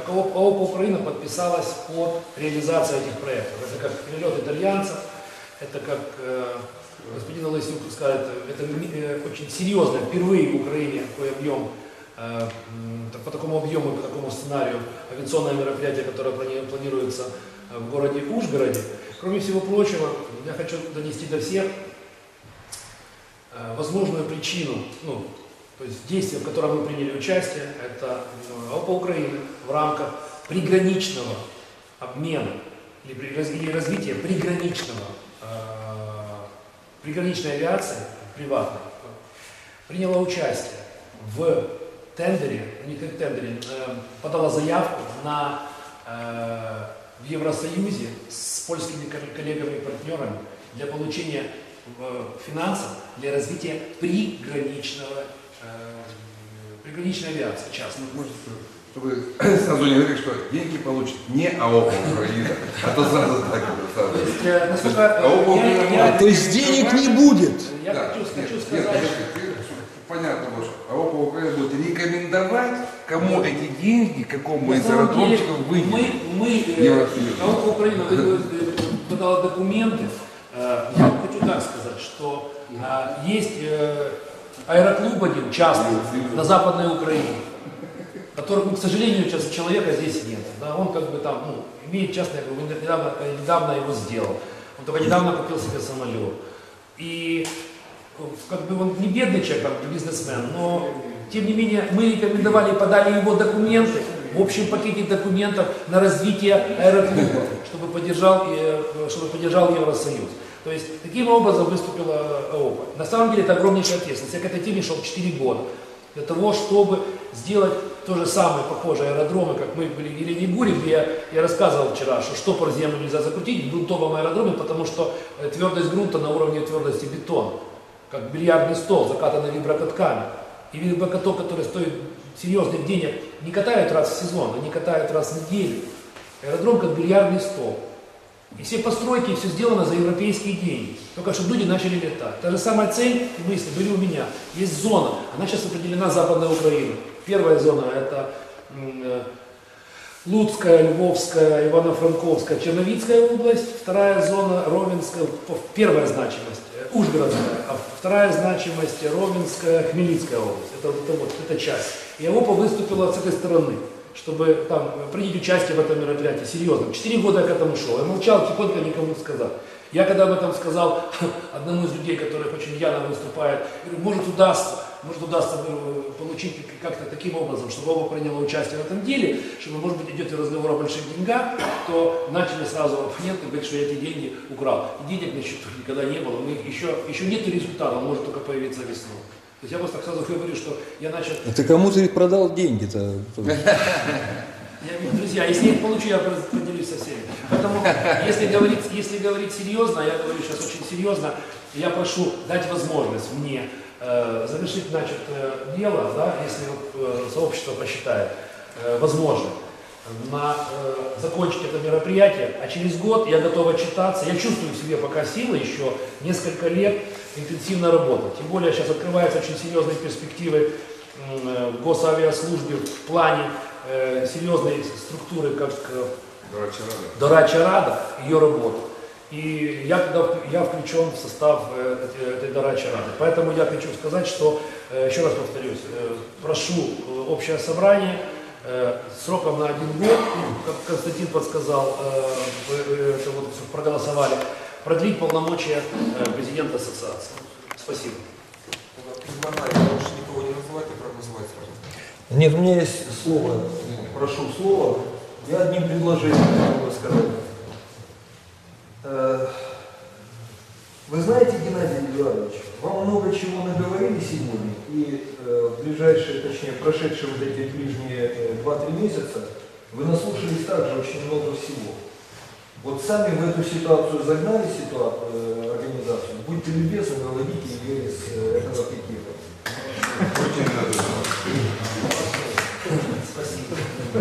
ООП Украина подписалась под реализацию этих проектов. Это как перелет итальянцев, это как господин Олесюк скажет, это очень серьезно, впервые в Украине такой объем, по такому объему, по такому сценарию авиационное мероприятие, которое планируется в городе Ужгороде. Кроме всего прочего, я хочу донести до всех возможную причину, то есть действия, в котором мы приняли участие, это ООП Украины в рамках приграничного обмена или развития приграничной авиации приватной, приняла участие в тендере, подала заявку в Евросоюзе с польскими коллегами и партнерами для получения финансов для развития приграничной авиации, частной. Чтобы сразу не говорили, что деньги получат не АОП Украина, а то сразу так. То есть денег не будет. Я хочу сказать, понятно, что АОП Украина будет рекомендовать, кому эти деньги, какому из аэродромщиков выйдет. АОП Украина подала документы. Я хочу так сказать, что есть аэроклуб один частный на Западной Украине, который, к сожалению, сейчас человека здесь нет. Да, он как бы там, имеет частное, недавно его сделал. Он только недавно купил себе самолет. И как бы он не бедный человек, как бизнесмен, но тем не менее мы рекомендовали и подали его документы в общем пакете документов на развитие аэроклуба, чтобы поддержал Евросоюз. То есть таким образом выступила ООП. На самом деле это огромнейшая ответственность. Я к этой теме шел 4 года. Для того, чтобы сделать то же самое, похожие аэродромы, как мы были в Еленибуре, где я рассказывал вчера, что под землю нельзя закрутить в грунтовом аэродроме, потому что твердость грунта на уровне твердости бетона, как бильярдный стол, закатанный виброкатками. И виброкаток, который стоит серьезных денег, не катают раз в сезон, они катают раз в неделю. Аэродром как бильярдный стол. И все постройки, все сделано за европейские деньги. Только чтобы люди начали летать. Та же самая цель и мысли были у меня. Есть зона, она сейчас определена Западной Украиной. Первая зона это Луцкая, Львовская, Ивано-Франковская, Черновицкая область. Вторая зона Ровенская, первая значимость, Ужгородская. А вторая значимость Ровенская, Хмельницкая область. Это часть. И ООП выступила с этой стороны, чтобы там принять участие в этом мероприятии, серьезно. 4 года я к этому шел. Я молчал, тихонько никому не сказал. Я когда об этом сказал одному из людей, который очень явно выступает, говорю, может удастся получить как-то таким образом, чтобы оба приняло участие в этом деле, чтобы, может быть, идет разговор о больших деньгах, то начали сразу оппоненты говорить, что я эти деньги украл. И денег на счету никогда не было, еще нет результата, он может только появиться весной. То есть я просто сразу говорю, что я начал... А ты кому ты продал деньги-то? Друзья, если я их получу, я поделюсь со всеми. Поэтому, если говорить серьезно, я говорю сейчас очень серьезно, я прошу дать возможность мне завершить начатое дело, да, если сообщество посчитает возможным, закончить это мероприятие, а через год я готов отчитаться, я чувствую в себе пока силы еще несколько лет интенсивно работать. Тем более сейчас открываются очень серьезные перспективы в госавиаслужбе в плане серьезной структуры, как Дорадча Рада, ее работа. И я включен в состав этой Дорадча Рады. Поэтому я хочу сказать, что, еще раз повторюсь, прошу общее собрание сроком на 1 год, как Константин подсказал, проголосовали, продлить полномочия президента ассоциации. Спасибо. Никого не называть, а проголосовать сразу. Нет, у меня есть слово. Прошу слова. Я одним предложением могу сказать. Вы знаете, Геннадий Эдуардович, вам много чего наговорили сегодня, и в ближайшие, точнее, прошедшие вот эти ближние 2-3 месяца, вы наслушались также очень много всего. Вот сами в эту ситуацию загнали организацию, будьте любезны, выводите ее из этого пикета. Спасибо.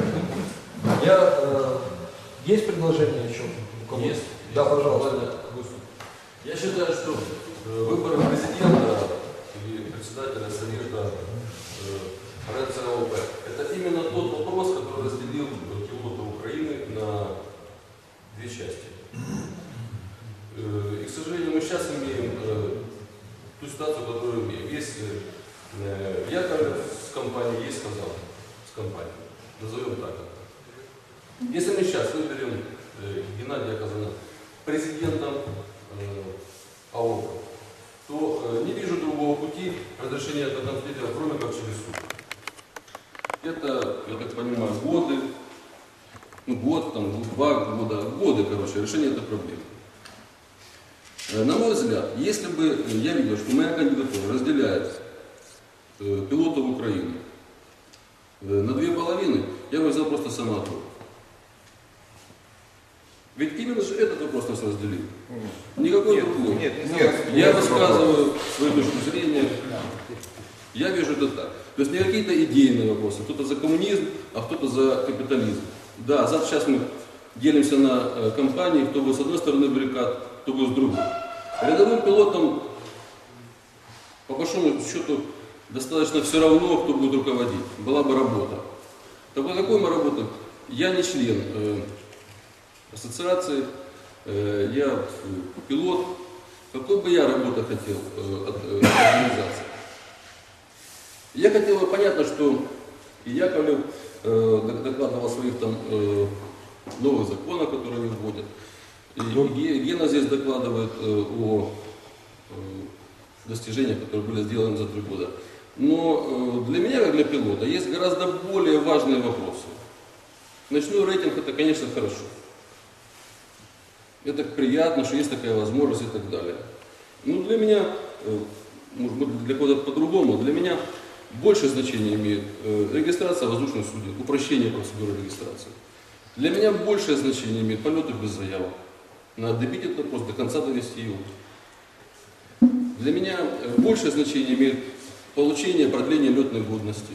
Есть предложение еще? Есть. Да, пожалуйста. Я считаю, что выборы президента или председателя Совета проекта ООП – это именно тот вопрос, который разделил компании. Назовем так. Если мы сейчас выберем Геннадия Казана президентом АОК, то не вижу другого пути разрешения этого конфликта, кроме как через суд. Это, я так понимаю, годы, год, там, 2 года, короче, решение этой проблемы. На мой взгляд, если бы я видел, что моя кандидатура разделяет пилотов Украины на 2 половины, я бы взял просто самоотвод. Ведь именно же этот вопрос нас разделил. Никакой другой. Нет, я высказываю свою точку зрения. Я вижу это так. То есть не какие-то идейные вопросы. Кто-то за коммунизм, а кто-то за капитализм. Да, сейчас мы делимся на компании, кто будет с одной стороны баррикад, кто будет с другой. Рядовым пилотам, по большому счету, достаточно все равно, кто будет руководить. Была бы работа. Так вот, какой мы работаем? Я не член ассоциации, я пилот. Какой бы я работы хотел от организации? Я хотел, понятно, что и Яковлев докладывал о своих там новых законах, которые они вводят. И Гена здесь докладывает о достижениях, которые были сделаны за 3 года. Но для меня, как для пилота, есть гораздо более важные вопросы. Ночной рейтинг — это, конечно, хорошо. Это приятно, что есть такая возможность и так далее. Но для меня, может быть, для кого-то по-другому, для меня большее значение имеет регистрация воздушных суден, упрощение процедуры регистрации. Для меня большее значение имеет полеты без заявок. Надо добить этот вопрос, до конца довести его. Для меня большее значение имеет получение, продление летной годности,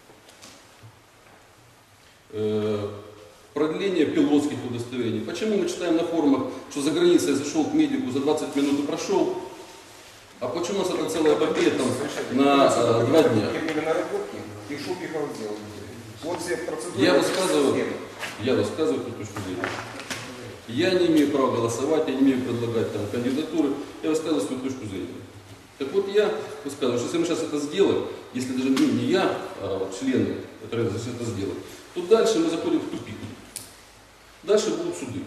продление пилотских удостоверений. Почему мы читаем на форумах, что за границей я зашел к медику, за 20 минут и прошел, а почему у нас это целая эпопея там на 2 дня? И Шубиков сделал. Вот все процедуры. Я высказываю эту точку зрения. Я не имею права голосовать, я не имею предлагать там кандидатуры, я высказываю свою точку зрения. Так вот я высказываю, что если мы сейчас это сделаем, если даже не я, а вот члены, которые это сделают, то дальше мы заходим в тупик. Дальше будут суды.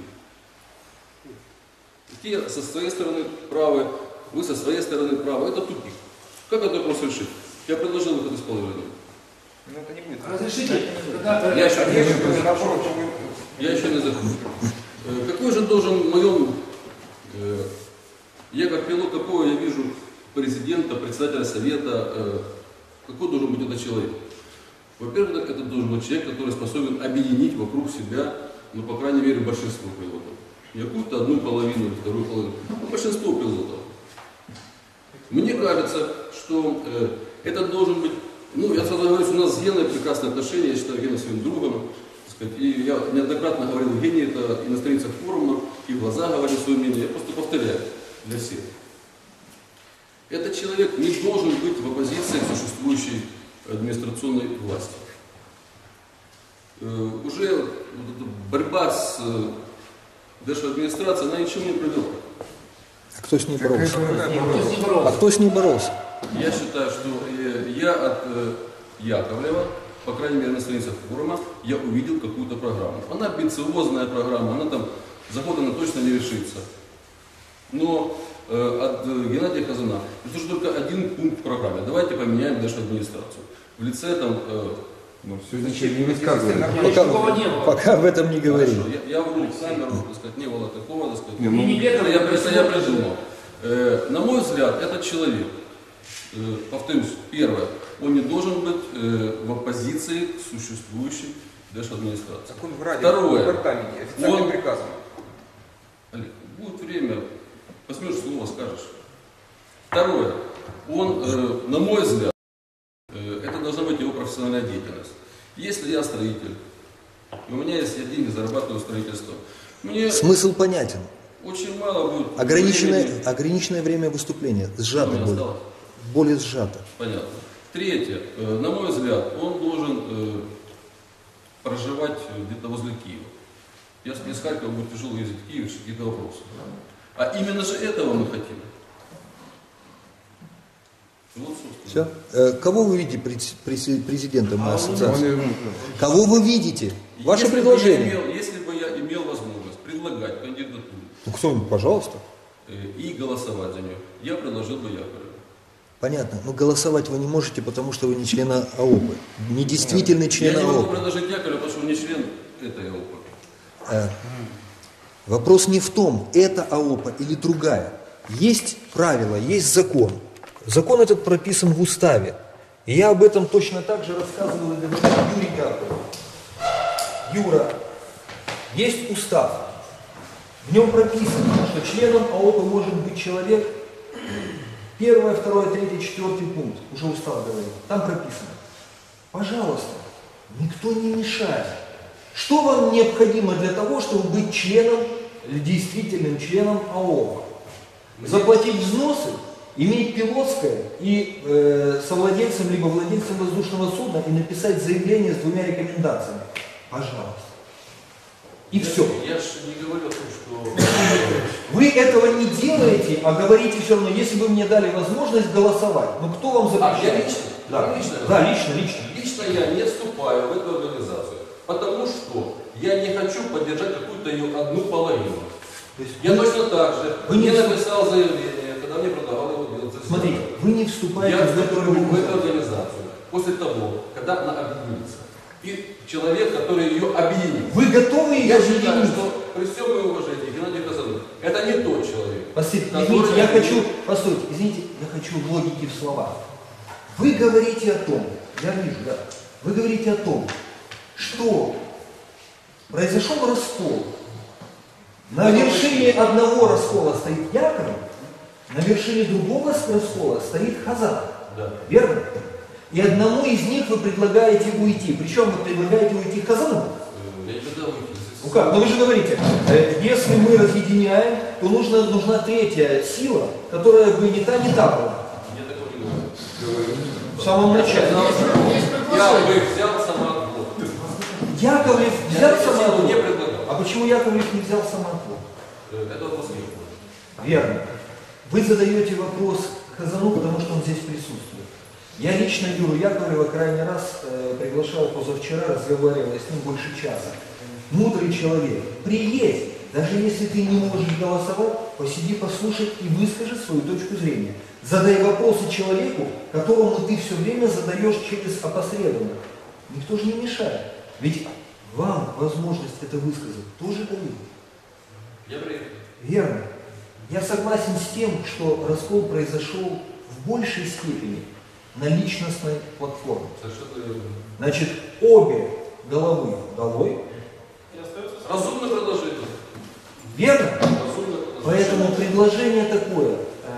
Те со своей стороны правы, вы со своей стороны правы. Это тупик. Как этот вопрос решить? Я предложил выход из положения. Но это не будет. Разрешите? Я еще не закончил. Какой же должен в моем, я как пилот, какого я вижу президента, председателя совета, какой должен быть этот человек? Во-первых, это должен быть человек, который способен объединить вокруг себя, ну, по крайней мере, большинство пилотов. Не какую-то одну половину, вторую половину, а большинство пилотов. Мне кажется, что это должен быть, ну, я сразу говорю, что у нас с Геной прекрасные отношения, я считаю Гену своим другом. И я неоднократно говорил Гене это и на страницах форума, и в глаза говорил свое мнение. Я просто повторяю для всех. Этот человек не должен быть в оппозиции к существующей администрационной власти. Уже вот эта борьба с администрацией, она ничему не привела. А кто с ней боролся? А кто с ней боролся? Я считаю, что я от Яковлева, по крайней мере на страницах форума, я увидел какую-то программу. Она амбициозная программа, она там за год она точно не решится. Но от Геннадия Казана, это же только один пункт в программе. Давайте поменяем нашу администрацию. В лице там... Ну, все зачем не высказывали. Пока об этом не говорим. Хорошо, я вру в камеру, так сказать, не было такого, так сказать. Я придумал. На мой взгляд, этот человек, повторюсь, первое, он не должен быть в оппозиции к существующей администрации. Так он в ради, Второе. в департаменте, официальным приказом. Олег, будет время, возьмешь слово, скажешь. Второе, он, на мой взгляд, это должна быть его профессиональная деятельность. Если я строитель, и у меня есть я деньги, зарабатываю строительство, мне Смысл понятен. очень мало будет... Ограниченное время выступления. Сжато Время более. осталось? Более сжато. Понятно. Третье. На мой взгляд, он должен проживать где-то возле Киева. Если из Харькова будет тяжело ездить в Киев, какие-то вопросы. А именно же этого мы хотим. Вот, собственно. Все? Кого вы видите президентом ассоциации? Он- Кого вы видите? Ваше Если бы предложение. если бы я имел возможность предлагать кандидатуру Ну, кто-нибудь, пожалуйста. и голосовать за нее, я предложил бы Яковлева. Понятно. Но голосовать вы не можете, потому что вы не член АОП. Не действительный член Я не могу АОП. предложить Яковлева, потому что он не член этой ОП. Вопрос не в том, это АОПа или другая. Есть правила, есть закон. Закон этот прописан в уставе. И я об этом точно так же рассказывал и говорил Юрий Яковлев. Юра, есть устав. В нем прописано, что членом АОПа может быть человек, 1, 2, 3, 4 пункт, уже устав говорит, там прописано. Пожалуйста, никто не мешает. Что вам необходимо для того, чтобы быть членом, действительным членом АОПа? Заплатить взносы, иметь пилотское и совладельцем либо владельцем воздушного судна и написать заявление с 2 рекомендациями. Пожалуйста. И все. Я же не говорил о том, что... Вы этого не делаете, а говорите все равно, если бы мне дали возможность голосовать. Ну кто вам запрещает? я лично? Да, Лично? да, лично. Лично я не вступаю в эту организацию, потому что я не хочу поддержать какую-то ее одну половину. То есть Я точно так же вы не не вступ- написал заявление, когда мне предлагал его делать. Смотрите, вы не вступаете Я в эту вступлю в эту организацию. организацию после того, когда она объединится. И человек, который ее объединит. Вы готовы ее Я считаю, объединить? что при всем моем уважении Геннадий Казанов, это не тот человек. Извините, я хочу, постойте, извините, я хочу логики в словах. Вы говорите о том, я вижу, да, вы говорите о том, что произошел раскол. На вершине одного раскола стоит Яковлев, на вершине другого раскола стоит Хазан. Да. Верно? И одному из них вы предлагаете уйти. Причем вы предлагаете уйти Хазану. Я никогда уйти. Ну как? Ну вы же говорите, если мы разъединяем, то нужна третья сила, которая бы ни та, ни та была. Я такого не говорю. В самом начале. Я бы взял самоотвод. Яковлев взял Я такую силу не самоотвод. предлагал. А почему Яковлев не взял самоотвод? Это вопрос не было. Верно. Вы задаете вопрос Хазану, потому что он здесь присутствует. Я лично Юру Яковлева крайний раз приглашал позавчера, разговаривал с ним больше часа. Мудрый человек. Приедь, даже если ты не можешь голосовать, посиди, послушай и выскажи свою точку зрения. Задай вопросы человеку, которому ты все время задаешь через опосредованно. Никто же не мешает. Ведь вам возможность это высказать тоже дают. Я приехал. Верно. Я согласен с тем, что раскол произошел в большей степени на личностной платформе. Совершенно верно. Значит, обе головы долой. Разумное предложение. Верно? Разумное предложение. Поэтому предложение такое.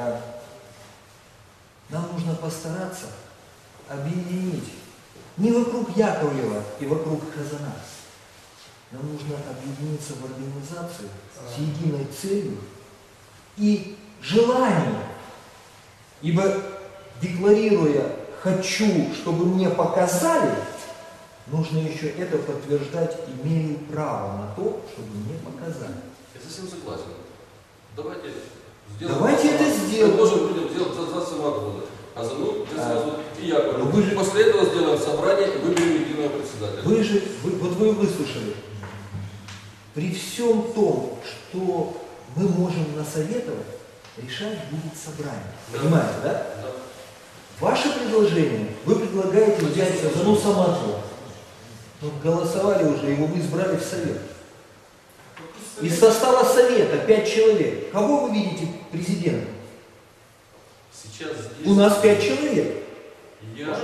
Нам нужно постараться объединить не вокруг Яковлева и вокруг Хазана. Нам нужно объединиться в организацию с единой целью и желанием. Ибо декларируя «хочу, чтобы мне показали», нужно еще это подтверждать, имею право на то, чтобы мне показали. Я совсем согласен. Давайте Давайте это сделаем. Мы должны будем сделать за самоотвода. А за мной сразу и я говорю. Но вы же- После этого сделаем собрание и выберем единого председателя. Вы выслушали. При всем том, что мы можем насоветовать, решать будет собрание. Да. Понимаете, да? Да. Ваше предложение, вы предлагаете взять Хазану самоотвод. Вот голосовали уже, его вы избрали в совет. Из состава совета 5 человек. Кого вы видите президентом? Сейчас здесь... У нас 5 человек. Я...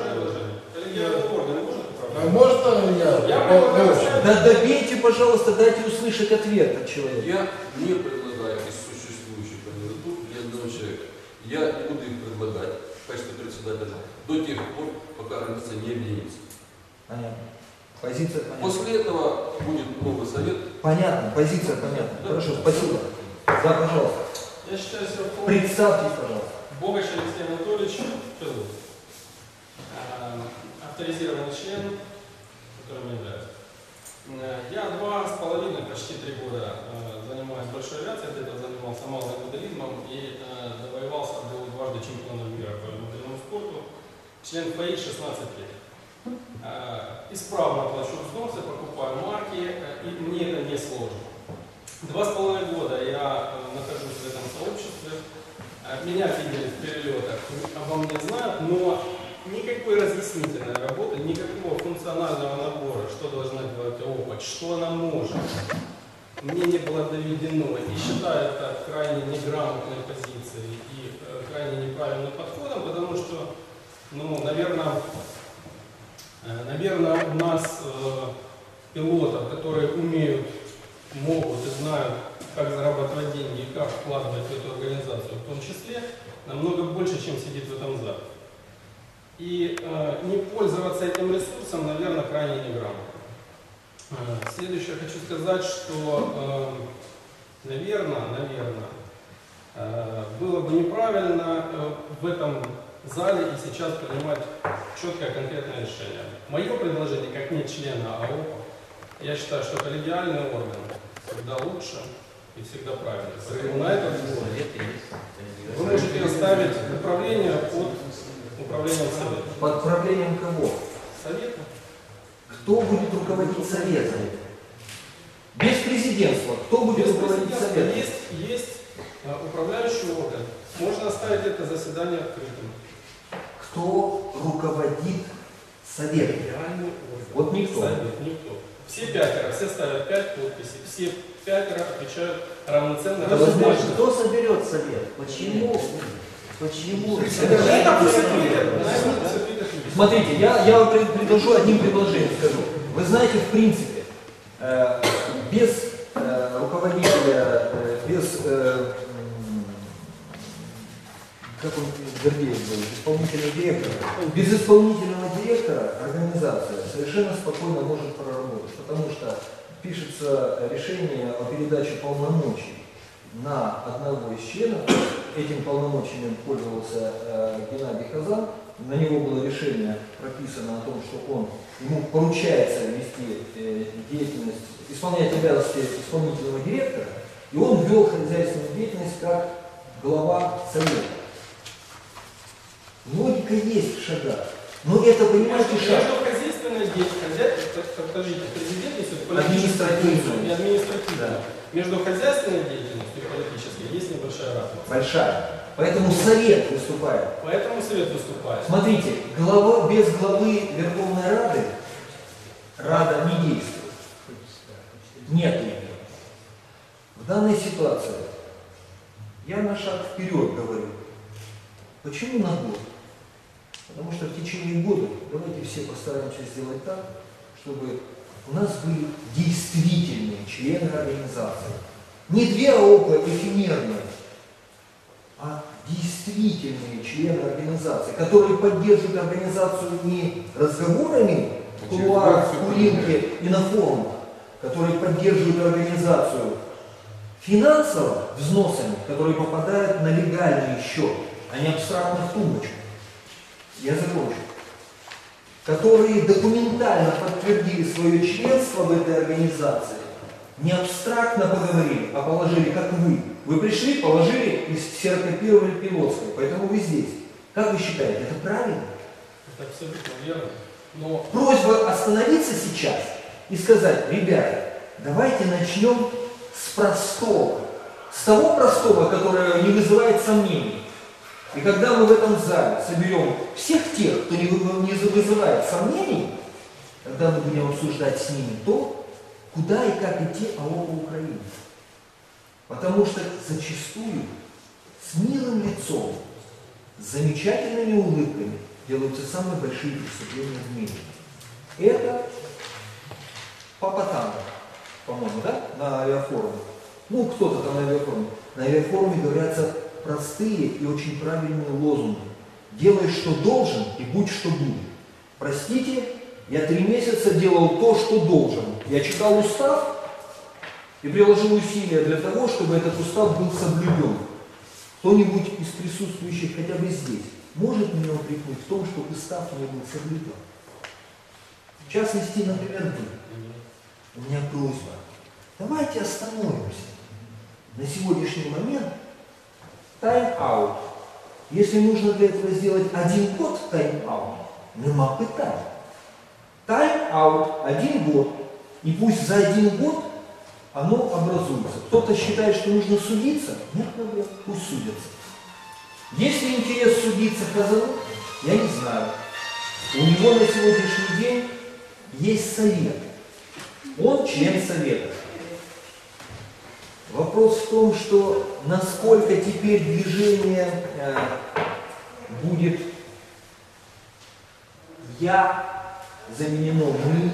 Можно я? Да добейте, пожалуйста, дайте услышать ответ от человека. Я не предлагаю из существующих кандидатур ни одного человека. Я не буду их предлагать в качестве председателя до тех пор, пока организация не объединится. Понятно. Позиция понятна. После этого будет новый совет. Понятно, позиция понятна. Да. Хорошо, спасибо. Да, пожалуйста. Я считаю себя полностью Представьтесь, пожалуйста. Богач Алексей Анатольевич, Козлов. Авторизированный член, которым я являюсь. Я 2,5, почти 3 года занимаюсь большой авиацией, до этого занимался малым моделизмом и довоевался, был дважды чемпионом мира по модельному спорту. член ФАИ 16 лет. Исправно плачу взносы, покупаю марки, и мне это не сложно. 2,5 года я нахожусь в этом сообществе. Меня видели в перелетах, обо мне знают, но никакой разъяснительной работы, никакого функционального набора, что должна делать опыт, что она может, мне не было доведено. И считаю это крайне неграмотной позицией и крайне неправильным подходом, потому что, ну, наверное, у нас пилотов, которые умеют, могут и знают, как зарабатывать деньги и как вкладывать в эту организацию, в том числе, намного больше, чем сидит в этом зале. И не пользоваться этим ресурсом, наверное, крайне неграмотно. Следующее хочу сказать, что, наверное, было бы неправильно в этом зале и сейчас принимать четкое конкретное решение. Мое предложение, как не члена АОПа, я считаю, что коллегиальный орган всегда лучше и всегда правильно. Поэтому на этот год вы можете оставить управление под управлением совета. Под управлением кого? Совета. Кто будет руководить советом? Без президентства. Кто будет Без руководить президентства советом? есть управляющий орган. Можно оставить это заседание открытым. Кто руководит советом? Реальный орган. Вот никто. Совет, никто. Все пятеро, все ставят 5 подписей, все пятеро отвечают равноценно. Кто соберет совет? Почему? Почему? Смотрите, я вам предложу одним предложением, скажу. Вы знаете, в принципе, без руководителя, без, как он, Гордеев был, исполнительного директора, без исполнительного директора организация совершенно спокойно может проработать, потому что пишется решение о передаче полномочий на одного из членов. Этим полномочиями пользовался Геннадий Хазан. На него было решение прописано о том, что ему поручается вести деятельность, исполнять обязанности исполнительного директора, и он вел хозяйственную деятельность как глава совета. Логика есть в шагах. Но это, понимаете, шаг. Между хозяйственной деятельностью, подождите, президент несет Административную. и административную. Да. Между хозяйственной деятельностью и политической есть небольшая разница. Большая. Поэтому совет выступает. Поэтому совет выступает. Смотрите, без главы Верховной Рады Рада не действует. Нет ее. В данной ситуации я на шаг вперед говорю. Почему на год? Потому что в течение года давайте все постараемся сделать так, чтобы у нас были действительные члены организации. Не две АОПа эфемерные, а действительные члены организации, которые поддерживают организацию не разговорами в кулуарах, в курилке и на форумах, которые поддерживают организацию финансово взносами, которые попадают на легальный счет, а не абстрактно в тумбочку. Я закончу. Которые документально подтвердили свое членство в этой организации, не абстрактно поговорили, а положили, как вы. Вы пришли, положили и ксерокопировали пилотское, поэтому вы здесь. Как вы считаете, это правильно? Это абсолютно верно. Но Просьба остановиться сейчас и сказать: ребята, давайте начнем с простого. С того простого, которое не вызывает сомнений. И когда мы в этом зале соберем всех тех, кто не вызывает сомнений, тогда мы будем обсуждать с ними то, куда и как идти АОПа Украины. Потому что зачастую с милым лицом, с замечательными улыбками делаются самые большие преступления в мире. Это Папа Танго, по-моему, да? На авиафоруме. Ну, кто-то там на авиафоруме. На авиафоруме говорятся простые и очень правильные лозунги. Делай, что должен, и будь, что будет. Простите, я 3 месяца делал то, что должен. Я читал устав и приложил усилия для того, чтобы этот устав был соблюден. Кто-нибудь из присутствующих хотя бы здесь может меня упрекнуть в том, что устав не был соблюден? В частности, например, вы. У меня просьба. Давайте остановимся на сегодняшний момент. Тайм-аут. Если нужно для этого сделать 1 год тайм-аут, нема питань. Тайм-аут 1 год. И пусть за 1 год оно образуется. Кто-то считает, что нужно судиться, нет проблем, пусть судятся. Если интерес судиться Казану, я не знаю. У него на сегодняшний день есть совет. Он член совета. Вопрос в том, что насколько теперь движение будет «я» заменено «мы»,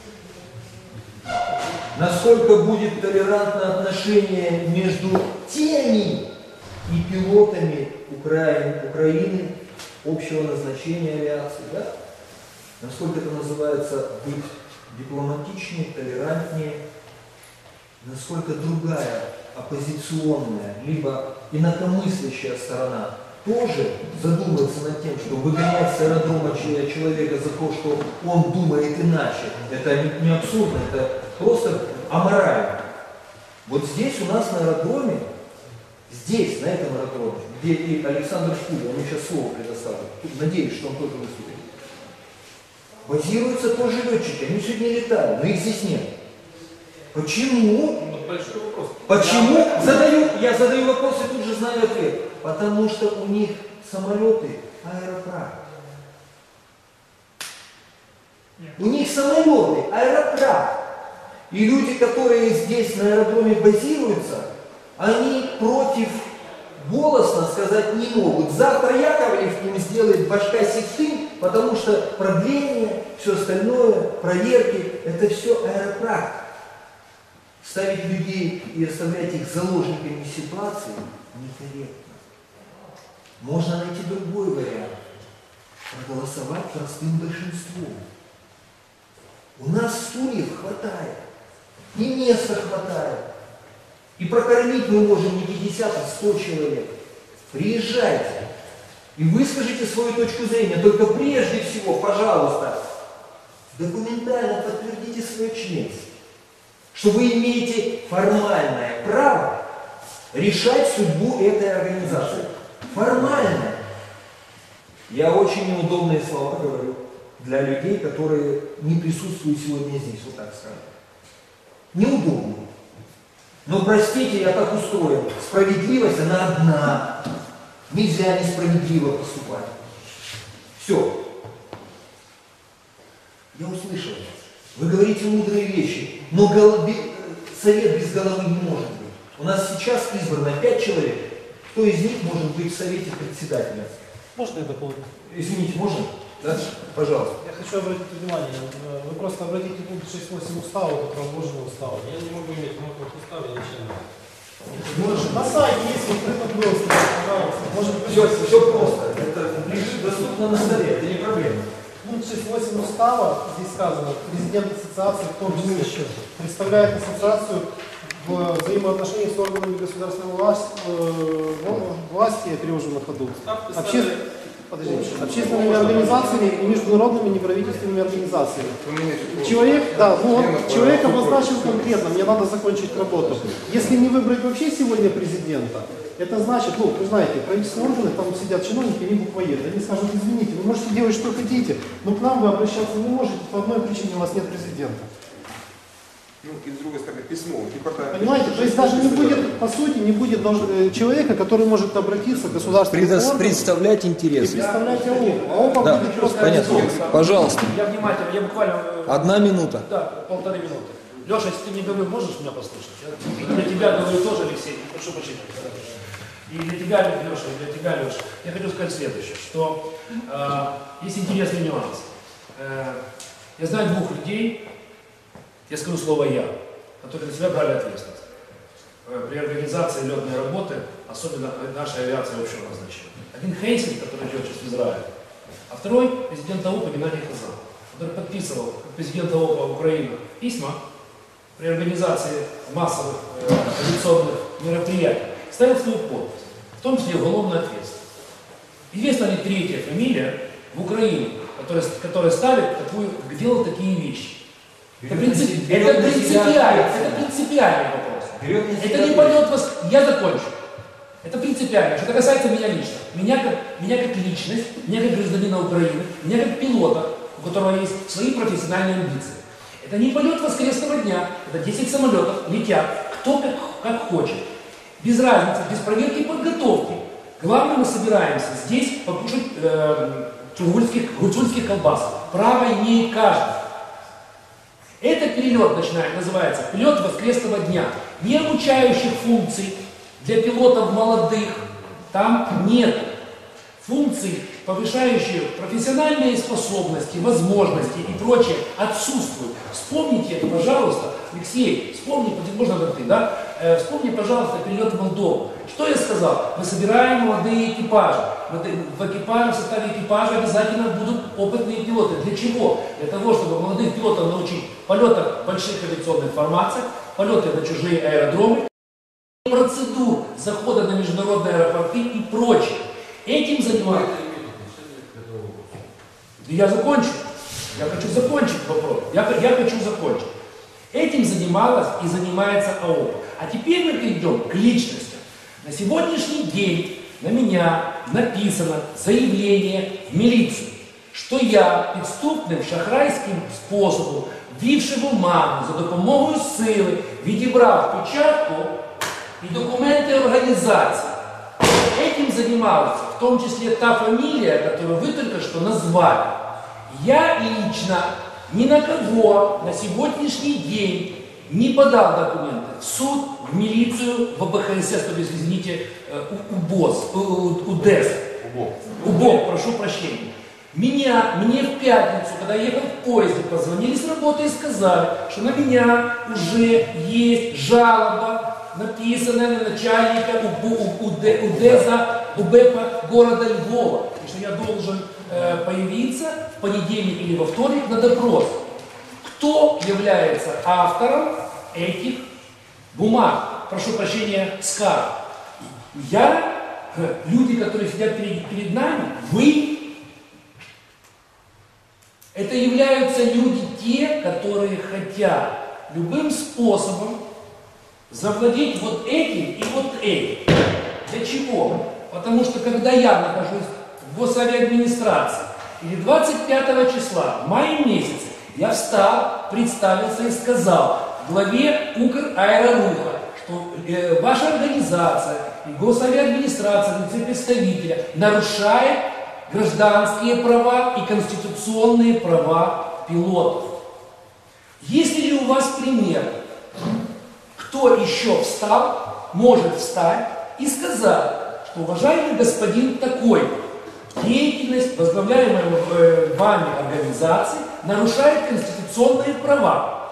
насколько будет толерантно отношение между теми и пилотами Украины общего назначения авиации, да? Насколько это называется быть дипломатичнее, толерантнее, насколько другая оппозиционная, либо инакомыслящая сторона тоже задумается над тем, что выгонять с аэродрома человека за то, что он думает иначе, это не абсурдно, это просто аморально. Вот здесь у нас на аэродроме, здесь, на этом аэродроме, где и Александр Шкуля, он мне сейчас слово предоставил, надеюсь, что он тоже выступит, базируются тоже летчики, они сегодня летают, но их здесь нет. Почему? Большой вопрос. Почему? Я задаю вопрос и тут же знаю ответ. Потому что у них самолеты аэропрат. У них самолеты аэропрат. И люди, которые здесь на аэродроме базируются, они против голосно сказать не могут. Завтра Яковлев им сделает башка сектын, потому что продление, все остальное, проверки, это все аэропрат. Ставить людей и оставлять их заложниками ситуации некорректно. Можно найти другой вариант. Проголосовать простым большинством. У нас стульев хватает. И места хватает. И прокормить мы можем не 50, а 100 человек. Приезжайте. И выскажите свою точку зрения. Только прежде всего, пожалуйста, документально подтвердите свое членство. Что вы имеете формальное право решать судьбу этой организации. Формальное. Я очень неудобные слова говорю для людей, которые не присутствуют сегодня здесь, вот так скажем. Неудобно. Но простите, я так устроен. Справедливость, она одна. Нельзя несправедливо поступать. Все. Я услышал вас. Вы говорите мудрые вещи, но совет без головы не может быть. У нас сейчас избрано 5 человек. Кто из них может быть в совете председателя? Можно я дополню? Извините, можно? Да? Пожалуйста. Я хочу обратить внимание, вы просто обратите пункт 6.8 устава, это разложенный устав. Я не могу иметь много устава, я ничего На сайте есть открыто просто, пожалуйста. Может быть, Все просто. Это лежит доступно на столе, это не проблема. пункт 6.8 устава, здесь сказано, президент ассоциации в том числе представляет ассоциацию в взаимоотношениях с органами государственной власти, я перевожу на ходу, общественными организациями и международными неправительственными организациями. Человек обозначил конкретно, мне надо закончить работу. Если не выбрать вообще сегодня президента, это значит, вы знаете, правительственные органы, там сидят чиновники, они буквоеды, они скажут, извините, вы можете делать, что хотите, но к нам вы обращаться не можете, по одной причине у вас нет президента. И с другой стороны, письмо. Понимаете, то есть даже не будет, по сути, не будет человека, который может обратиться к государственному органу. Представлять И интересы. представлять АОП. Да, понятно. Пожалуйста. Я внимательно, я буквально... 1 минута. Да, 1,5 минуты. Леша, если ты не говоришь, можешь меня послушать? Я для тебя говорю тоже, Алексей, прошу прощения. И для тебя, Леша, и для тебя, Леша. Я хочу сказать следующее, что есть интересный нюанс. Я знаю 2 людей, я скажу слово «я», которые на себя брали ответственность при организации летной работы, особенно нашей авиации общего назначения. Один Хейсинг, который идет сейчас в Израиле, а второй президент АОПа Геннадий Хазан, который подписывал как президент АОПа Украины письма при организации массовых авиационных мероприятий, ставил свою подпись, в том числе уголовную ответственность. Известна ли 3-я фамилия в Украине, которая ставит делает такие вещи? Это принципиальный вопрос. Это не полет вас. Я закончу. Это принципиально. Что касается меня лично. Меня как личность, меня как гражданина Украины, меня как пилота, у которого есть свои профессиональные амбиции. Это не полет воскресного дня, это 10 самолетов летят, кто как хочет. Без разницы, без проверки и подготовки. Главное, мы собираемся здесь покушать гуцульских колбас. Право имеет каждый. Этот перелет называется перелет воскресного дня. Не обучающих функций для пилотов молодых там нет. Функций, повышающие профессиональные способности, возможности и прочее, отсутствуют. Вспомните это, пожалуйста, Алексей, вспомни, можно как ты, да? Вспомни, пожалуйста, перелет в Молдову. Что я сказал? Мы собираем молодые экипажи. В составе экипажа обязательно будут опытные пилоты. Для чего? Для того, чтобы молодых пилотов научить полетах больших авиационных формаций, полеты на чужие аэродромы, процедур захода на международные аэропорты и прочее. Этим занимается. Я закончу. Я хочу закончить вопрос. Я хочу закончить. Этим занималась и занимается АОП. А теперь мы перейдем к личностям. На сегодняшний день на меня написано заявление в милицию, що я підступним шахрайським способом, ввівши бумагу за допомогою сили, відібрав печатку и документы организации. Этим занималась в том числе та фамилия, которую вы только что назвали. Я лично ни на кого на сегодняшний день не подал документы в суд, в милицию, в ОБХСС, то есть, извините, УДЭС. УБОК, прошу прощения. Мне в пятницу, когда я ехал в поезде, позвонили с работы и сказали, что на меня уже есть жалоба, написанная на начальника УДЭСа, УБЭПа города Львова, и что я должен появиться в понедельник или во вторник на допрос. Кто является автором этих бумаг? Прошу прощения, СКАР. Люди, которые сидят перед нами, вы, это являются люди те, которые хотят любым способом завладеть вот этим и вот этим. Для чего? Потому что когда я нахожусь в госавиадминистрации, или 25 числа, в мае месяце, я встал, представился и сказал главе Украэроруха, что ваша организация и госавиадминистрация, в лице представителя, нарушает гражданские права и конституционные права пилотов. Есть ли у вас пример, кто еще встал, может встать и сказать, что уважаемый господин такой, деятельность возглавляемой вами организации нарушает конституционные права?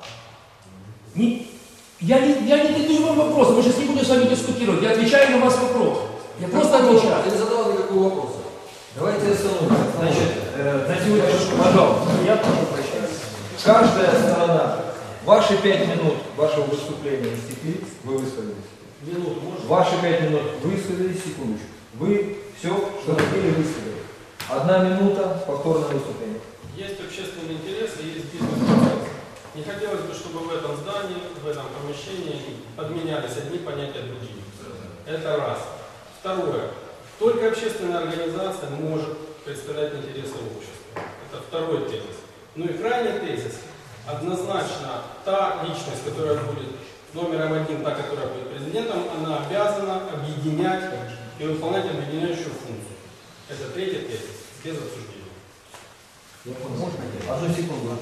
Я не задаю вам вопросы, мы сейчас не будем с вами дискутировать, я отвечаю на вас вопрос. Я просто отвечаю. Я не задавал никакого вопроса. Давайте остановимся. Значит, на сегодняшний, пожалуйста, я прошу прощения. Каждая сторона, ваши 5 минут вашего выступления истекли, вы высказались. Минуту можно? Ваши 5 минут высказались, секундочку. Вы все, что хотели, высказали. 1 минута, повторное выступление. Есть общественный интерес и есть бизнес-процесс. Не хотелось бы, чтобы в этом здании, в этом помещении подменялись одни понятия другими. Это раз. Второе. Только общественная организация может представлять интересы общества. Это второй тезис. Ну и крайний тезис. Однозначно та личность, которая будет номером 1, та, которая будет президентом, она обязана объединять и выполнять объединяющую функцию. Это третий тезис, без обсуждения. Я понял. Одну секунду.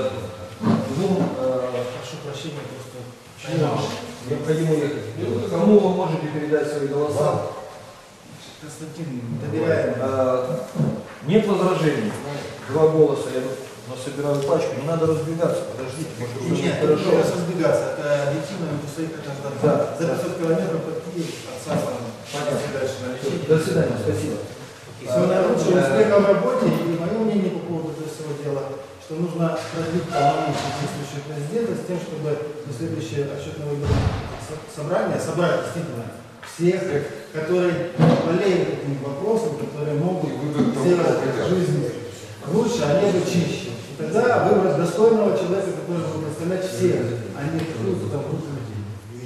Прошу прощения, просто Необходимо ехать. Кому вы можете передать свои голоса? Константин, доверяем. Нет возражений. 2 голоса. Я насобираю пачку. Не надо разбегаться. Подождите. Может, уже Нет, хорошо. не разбегаться. Это объективно, мы просто Да. за 500 километров от Киева, от Сафана. Понятно. Дальше на лечение. До свидания. Спасибо. Всего наилучшего успеха в работе. И мое мнение по поводу этого всего дела, что нужно продлить полномочия действующего президента с тем, чтобы на следующее отчетно-выборное собрание собрать действительно всех, которые болеют этим вопросом, которые могут сделать жизнь лучше, а небо чище. И тогда выбрать достойного человека, который будет представлять всех, а не какую-то там группу людей.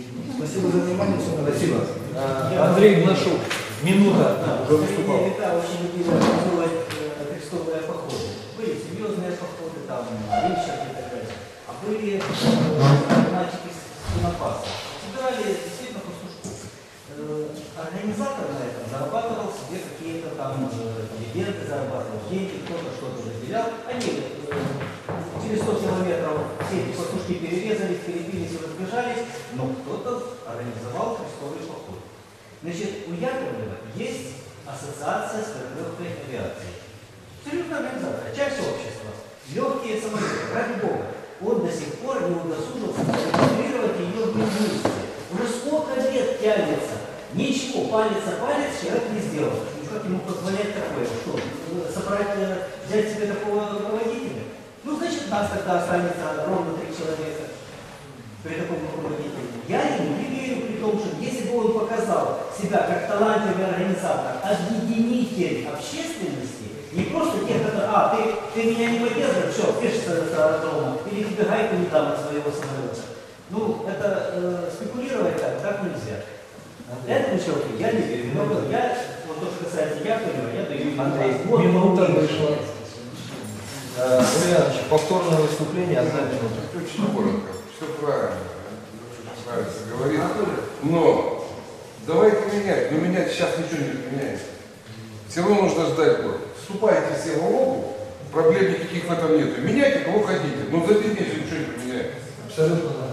Спасибо за внимание. Спасибо. Андрей Гнашук, минута уже выступал. Очень любили организовывать крестовые походы. Были серьезные походы, там, Ричард и так далее. А были мальчики с Донбасса. Собирали действительно пастушку. Организатор на этом зарабатывал себе какие-то там дивиденды, зарабатывал деньги, кто-то что-то разделял. Они через 100 километров все эти пастушки перерезались, перепились и разбежались, но кто-то организовал крестовый поход. Значит, у Яковлева есть ассоциация скоролетной авиации. Серьезная организация, часть общества. Легкие самолеты, ради бога. Он до сих пор не удосужился зарегистрировать ее в Минюсте. Уже сколько лет тянется. Ничего, палец о палец человек не сделал. Ну как ему позволять такое? Что, собрать, взять себе такого руководителя? Ну, значит, нас тогда останется ровно 3 человека при таком руководителе. Я ему не верю, при том, что если бы он показал себя как талантливый организатор, объединитель общественности, не просто тех, которые, ты меня не поддерживаешь, все, пишешься с аэродрома, или тебе гайку не дам от своего самолета. Ну, это спекулировать так нельзя. Этому человеку я не верю. Но я, вот то, что касается Яковлева, я даю ему. Андрей, минута вышла. Ульянович, повторное выступление, 1 минута. Очень коротко, все правильно. Нравится говорить. Но давайте менять. Но менять сейчас ничего не поменяется. Все равно нужно ждать год. Вступайте все в Европу, проблем никаких в этом нет. Меняйте кого хотите. Но за 10 месяцев ничего не поменяется. Абсолютно да.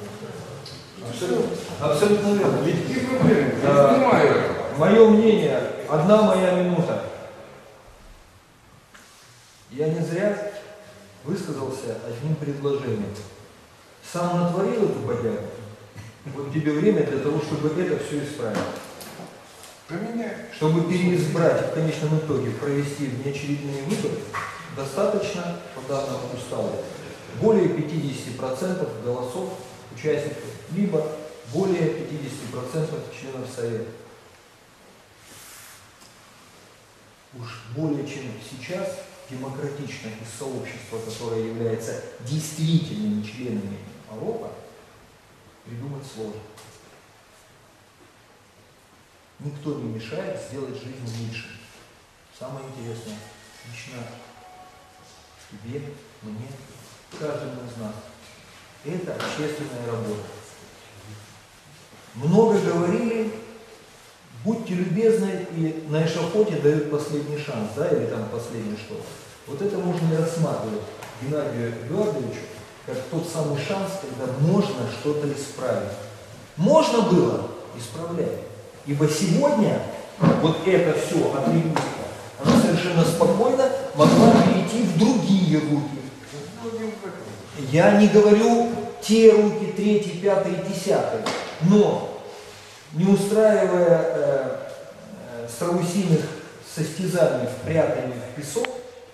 Абсолютно верно. Ведь какие проблемы? Я понимаю это. Мое мнение, 1 моя минута. Я не зря высказался одним предложением. Сам натворил эту бодягу. Вот тебе время для того, чтобы это все исправить. Поменяй. Чтобы переизбрать и в конечном итоге провести внеочередные выборы, достаточно, по данному уставу, более 50% голосов участников, либо более 50% членов Совета. Уж более чем сейчас демократично из сообщества, которое является действительными членами ОРОПа, придумать сложно. Никто не мешает сделать жизнь лучше. Самое интересное, лично тебе, мне, каждому из нас. Это общественная работа. Много говорили, будьте любезны, и на эшафоте дают последний шанс, да, или там последнее что-то. Вот это можно и рассматривать Геннадию Эдуардовичу как тот самый шанс, когда можно что-то исправить. Можно было исправлять. Ибо сегодня вот это все атрибутика, она совершенно спокойно могла перейти в другие руки. Я не говорю те руки, 3, 5, 10, но не устраивая страусиных состязаний в прятании в песок,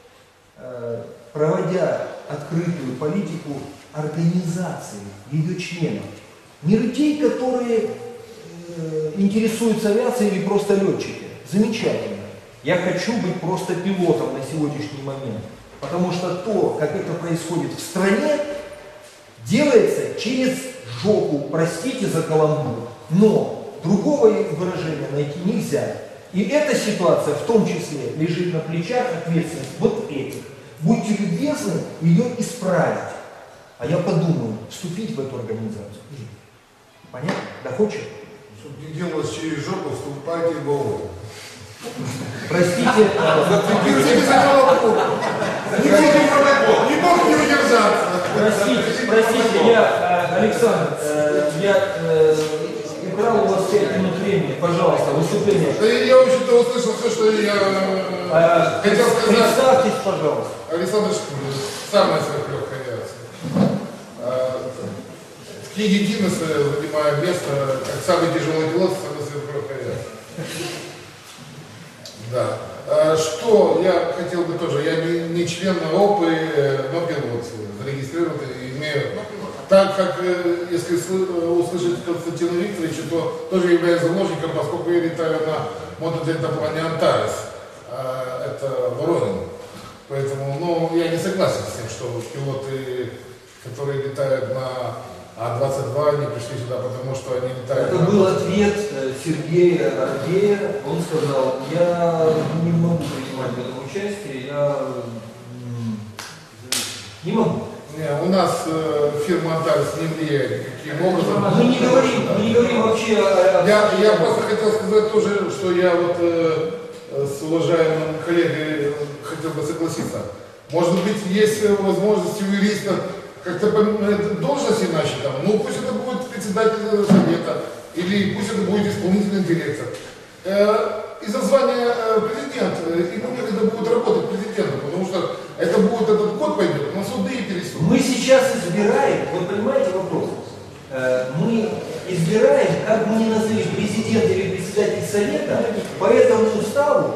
проводя открытую политику организации ее членов, не людей, которые интересуются авиацией или просто летчики. Замечательно. Я хочу быть просто пилотом на сегодняшний момент. Потому что то, как это происходит в стране, делается через жопу, простите за каламбур. Но другого выражения найти нельзя. И эта ситуация в том числе лежит на плечах ответственности вот этих. Будьте любезны ее исправить. А я подумаю, вступить в эту организацию. Понятно? Доходчиво? Чтобы не делалось через жопу, вступайте в голову. Простите, Зацепите за голову. Не мог не удержаться. простите, Александр, я украл у вас 5 минут времени, пожалуйста, выступление. Да я, в общем-то, услышал все, что я хотел сказать. Представьтесь, пожалуйста. Александр Шкурин, самая сверхлегкая авиация. В книге Гиннесса занимаю место как самый тяжелый пилот, самая сверхлегкая авиация. Да. Что я хотел бы тоже, я не член ОПы, но пилот, зарегистрирован и имею. Так как, если услышать Константина Викторовича, то тоже являюсь заложником, поскольку я летаю на мотодельтаплане Антарес, это Воронин. Поэтому, я не согласен с тем, что пилоты, которые летают на 22 не пришли сюда, потому что они летают. Это был ответ Сергея Аргея. Он сказал, я не могу принимать в этом участие, я не могу. Не, у нас фирма Антарес не влияет никаким образом. Мы не говорим вообще о... Я просто хотел сказать тоже, что я вот с уважаемым коллегой хотел бы согласиться. Может быть, есть возможность у юриста как-то поменять должность иначе там. Ну, пусть это будет председатель совета, или пусть это будет исполнительный директор. Из-за звания президент, ему некогда будет работать президентом, потому что это будет этот год пойдет, на суды и пересуды. Мы сейчас избираем, вы понимаете вопрос? Мы избираем, как бы ни называли, президент или председатель совета, по этому уставу,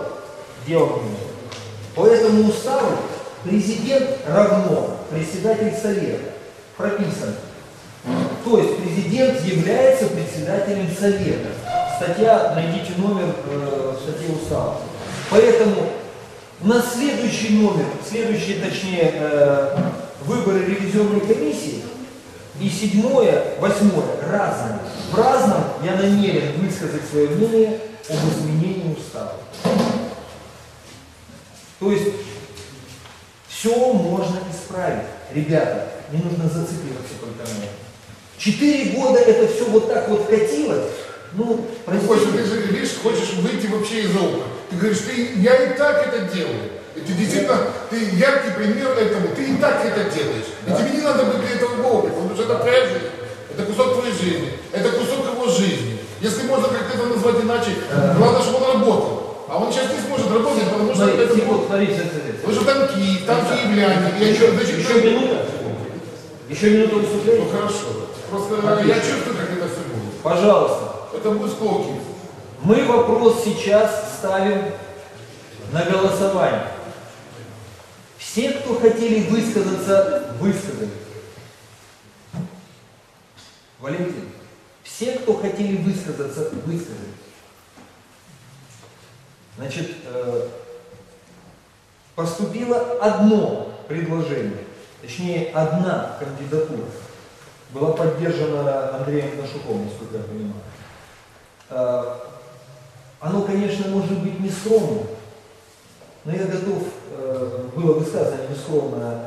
по этому уставу президент равно председатель совета. Прописано. То есть президент является председателем совета. Статья, найдите номер статьи устава. Поэтому на следующий номер, точнее, выборы ревизионной комиссии и 7-е, 8-е разные. В разном я намерен высказать свое мнение об изменении устава. То есть все можно исправить. Ребята, не нужно зацикливаться только на этом. 4 года это все вот так вот катилось. Ну, Костя, ты же видишь, хочешь выйти вообще из опыта. Ты говоришь, я и так это делаю. И ты действительно, ты яркий пример этому, ты и так это делаешь. Да. И тебе не надо быть для этого опыта, потому что это твоя жизнь, это кусок твоей жизни, это кусок его жизни. Если можно как-то это назвать иначе, главное, чтобы он работал. А он сейчас не сможет работать, потому что это будет... Вы же танки являне. Еще минута? Еще минута выступления? Ну хорошо. Просто я чувствую, как это все будет. Пожалуйста. Это будет склоки. Мы вопрос сейчас ставим на голосование. Все, кто хотели высказаться, высказали. Валентин, все, кто хотели высказаться, высказали. Значит, поступило одно предложение, точнее, одна кандидатура. Была поддержана Андреем Нашуком, насколько я понимаю. Оно, конечно, может быть нескромным, но я готов, было высказано нескромно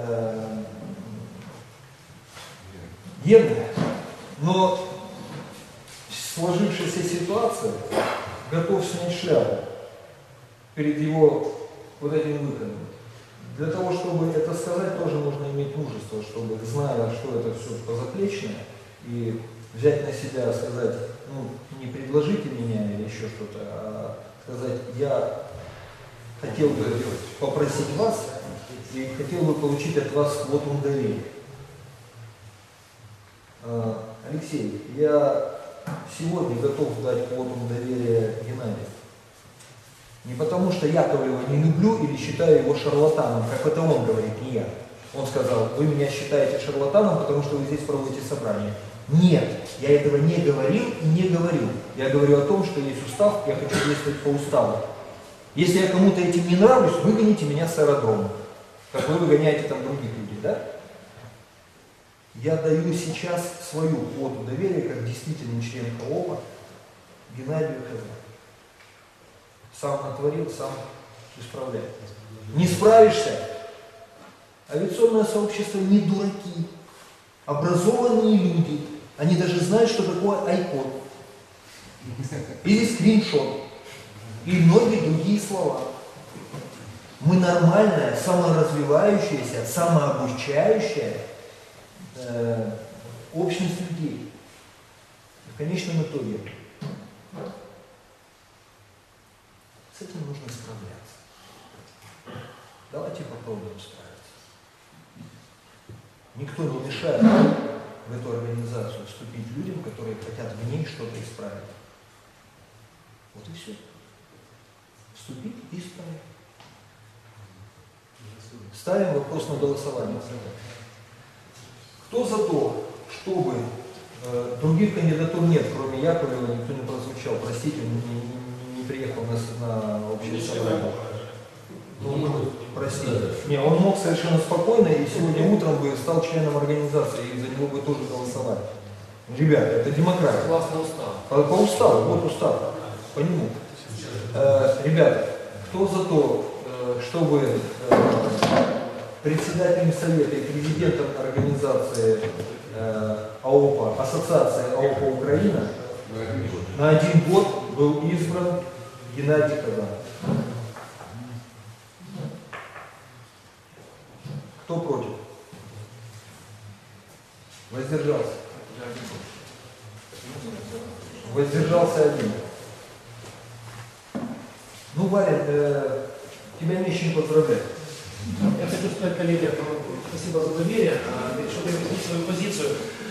Гены, но сложившаяся ситуация готов снять шляпу перед его вот этим выходом. Для того, чтобы это сказать, тоже нужно иметь мужество, чтобы, зная, что это все позаплечное, и взять на себя, сказать, ну, не предложите меня или еще что-то, а сказать, я хотел бы попросить вас и хотел бы получить от вас квотум доверия. Алексей, я сегодня готов дать квотум доверия Геннадию. Не потому, что Яковлева не люблю или считаю его шарлатаном, как это он говорит, не я. Он сказал, вы меня считаете шарлатаном, потому что вы здесь проводите собрание. Нет, я этого не говорил и не говорил. Я говорю о том, что есть устав, я хочу действовать по уставу. Если я кому-то этим не нравлюсь, выгоните меня с аэродрома, как вы выгоняете там других людей, да? Я даю сейчас свою квоту доверия, как действительный член ХООПа, Геннадию Хазарову. Сам натворил, сам исправляет. Не справишься? Авиационное сообщество не дураки, образованные люди. Они даже знают, что такое iPod. Или скриншот. И многие другие слова. Мы нормальная, саморазвивающаяся, самообучающая общность людей. И в конечном итоге с этим нужно справляться. Давайте попробуем справиться. Никто не мешает в эту организацию вступить людям, которые хотят в ней что-то исправить. Вот и все. Вступить и исправить. Ставим вопрос на голосование. Кто за то, чтобы других кандидатур нет, кроме Яковлева, никто не прозвучал. Простите, не приехал на общее собрание. Простите. Не, он мог совершенно спокойно и сегодня утром бы стал членом организации, и за него бы тоже голосовали. Ребята, это демократия. Согласно уставу. По уставу, вот устав, по нему. Ребята, кто за то, чтобы председателем совета и президентом организации АОПа, ассоциации АОПа Украина, на 1 год был избран Геннадий Казанов? Кто против? Воздержался. Воздержался 1. Ну, Варя, тебя не с чем поздравлять. Я хочу сказать, коллеги, спасибо за доверие, чтобы объяснить свою позицию.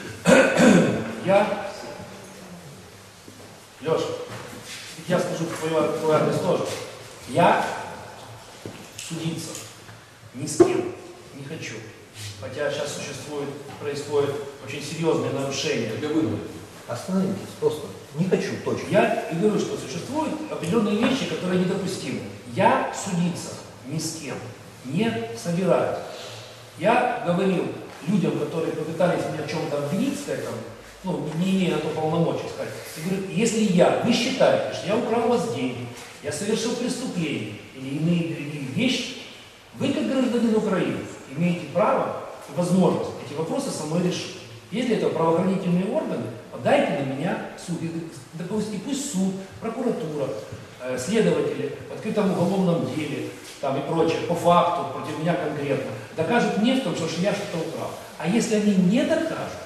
Леша, я скажу твой адрес тоже. Я судиться ни с кем не хочу. Хотя сейчас происходит очень серьезные нарушения. Тебя выгнали. Остановитесь, просто. Не хочу, точка. Я и говорю, что существуют определенные вещи, которые недопустимы. Я судиться ни с кем не собираюсь. Я говорил людям, которые попытались меня в чем-то обвинить, сказать, не имея на то полномочий, сказать, я говорю, если вы считаете, что я украл у вас деньги, я совершил преступление или иные другие вещи, вы, как гражданин Украины, имеете право и возможность эти вопросы со мной решить. Есть для этого правоохранительные органы, подайте на меня в суд. И пусть суд, прокуратура, следователи в открытом уголовном деле и прочее, по факту, против меня конкретно, докажут мне в том, что я что-то украл. А если они не докажут,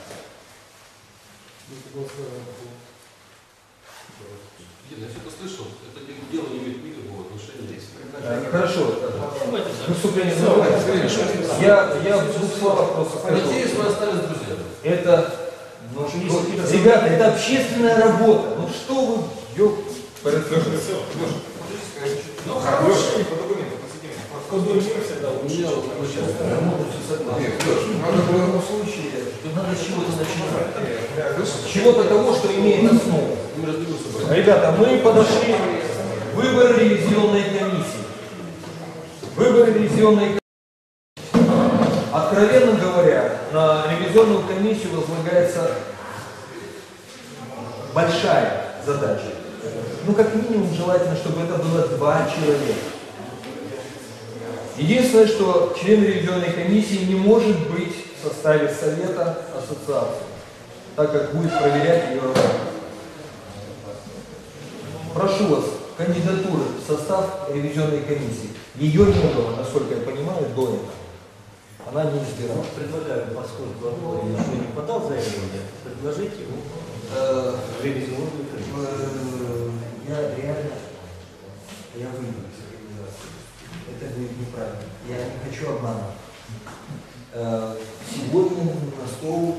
Я все это слышал, это дело не имеет никакого отношения. Хорошо. Выступление закрывается. Я в 2 словах просто скажу. Надеюсь, вы остались друзьями. Это, ребята, это общественная работа. Ну что вы, Надо было в случае. надо с чего-то начинать. С чего-то того, что имеет основу. Ребята, мы подошли к выбору ревизионной комиссии. Выборы ревизионной комиссии. Откровенно говоря, на ревизионную комиссию возлагается большая задача. Как минимум желательно, чтобы это было 2 человека. Единственное, что член ревизионной комиссии не может быть в составе совета ассоциации, так как будет проверять ее работу. Прошу вас, кандидатуры в состав ревизионной комиссии. Ее не было, насколько я понимаю, до этого. Она не избиралась. Предлагаю, поскольку я еще не подал заявление, предложить его в ревизионную комиссию. Я выйду из организации. Это будет неправильно. Я не хочу обманывать. Сегодня на стол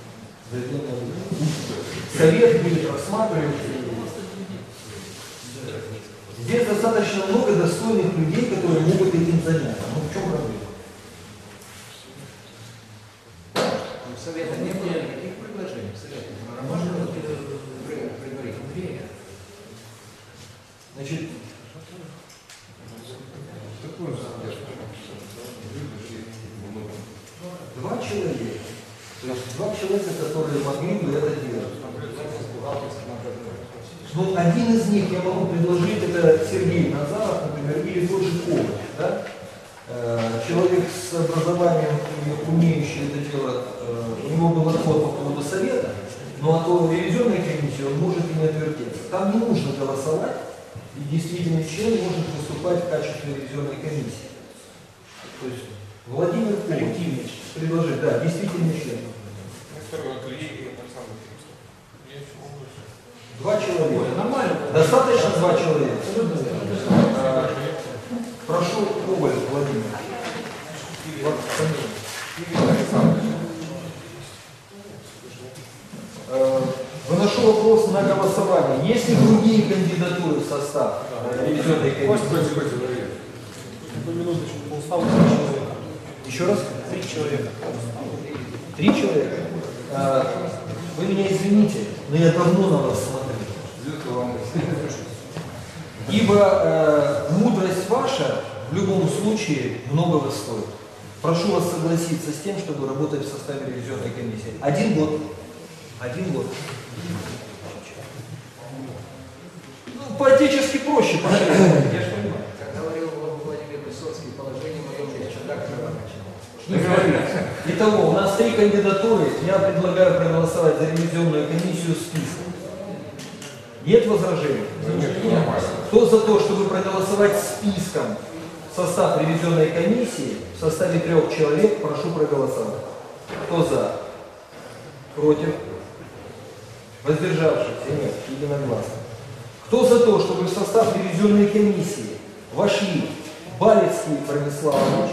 совет будет рассматривать. Здесь достаточно много достойных людей, которые могут этим заняться. В чем проблема? Совета не было никаких предложений. Можно предварительно. Значит, два человека, то есть 2 человека, которые могли бы это делать. Один из них я могу предложить, это Сергей Назаров, например, или тот же Ковач, да? Человек с образованием и умеющий это делать, у него был отход по поводу совета, но от ревизионной комиссии он может и не отвертеться. Там не нужно голосовать, и действительный член может выступать в качестве ревизионной комиссии. То есть Владимир Ковач предложит, да, действительный член. 2 человека. нормально. Достаточно 2 человека. Прошу, Коваль Владимир. Выношу вопрос на голосование. Есть ли другие кандидатуры в состав ревизионной комиссии? Минуточку, по уставу 3 человека. Еще раз? 3 человека. 3 человека? Вы меня извините, но я давно на вас смотрю. Ибо мудрость ваша в любом случае многого стоит. Прошу вас согласиться с тем, чтобы работать в составе ревизионной комиссии. 1 год. 1 год. Ну, по-отечески проще, пожалуйста. Я же понимаю. Как говорил Владимир Высоцкий, положение мое еще так Итого, у нас 3 кандидатуры. Я предлагаю проголосовать за ревизионную комиссию списка. Нет возражений? Кто за то, чтобы проголосовать списком состав ревизионной комиссии в составе 3 человек, прошу проголосовать. Кто за? Против? Воздержавшихся? Нет, единогласно. Кто за то, чтобы в состав ревизионной комиссии вошли Балецкий Брониславович,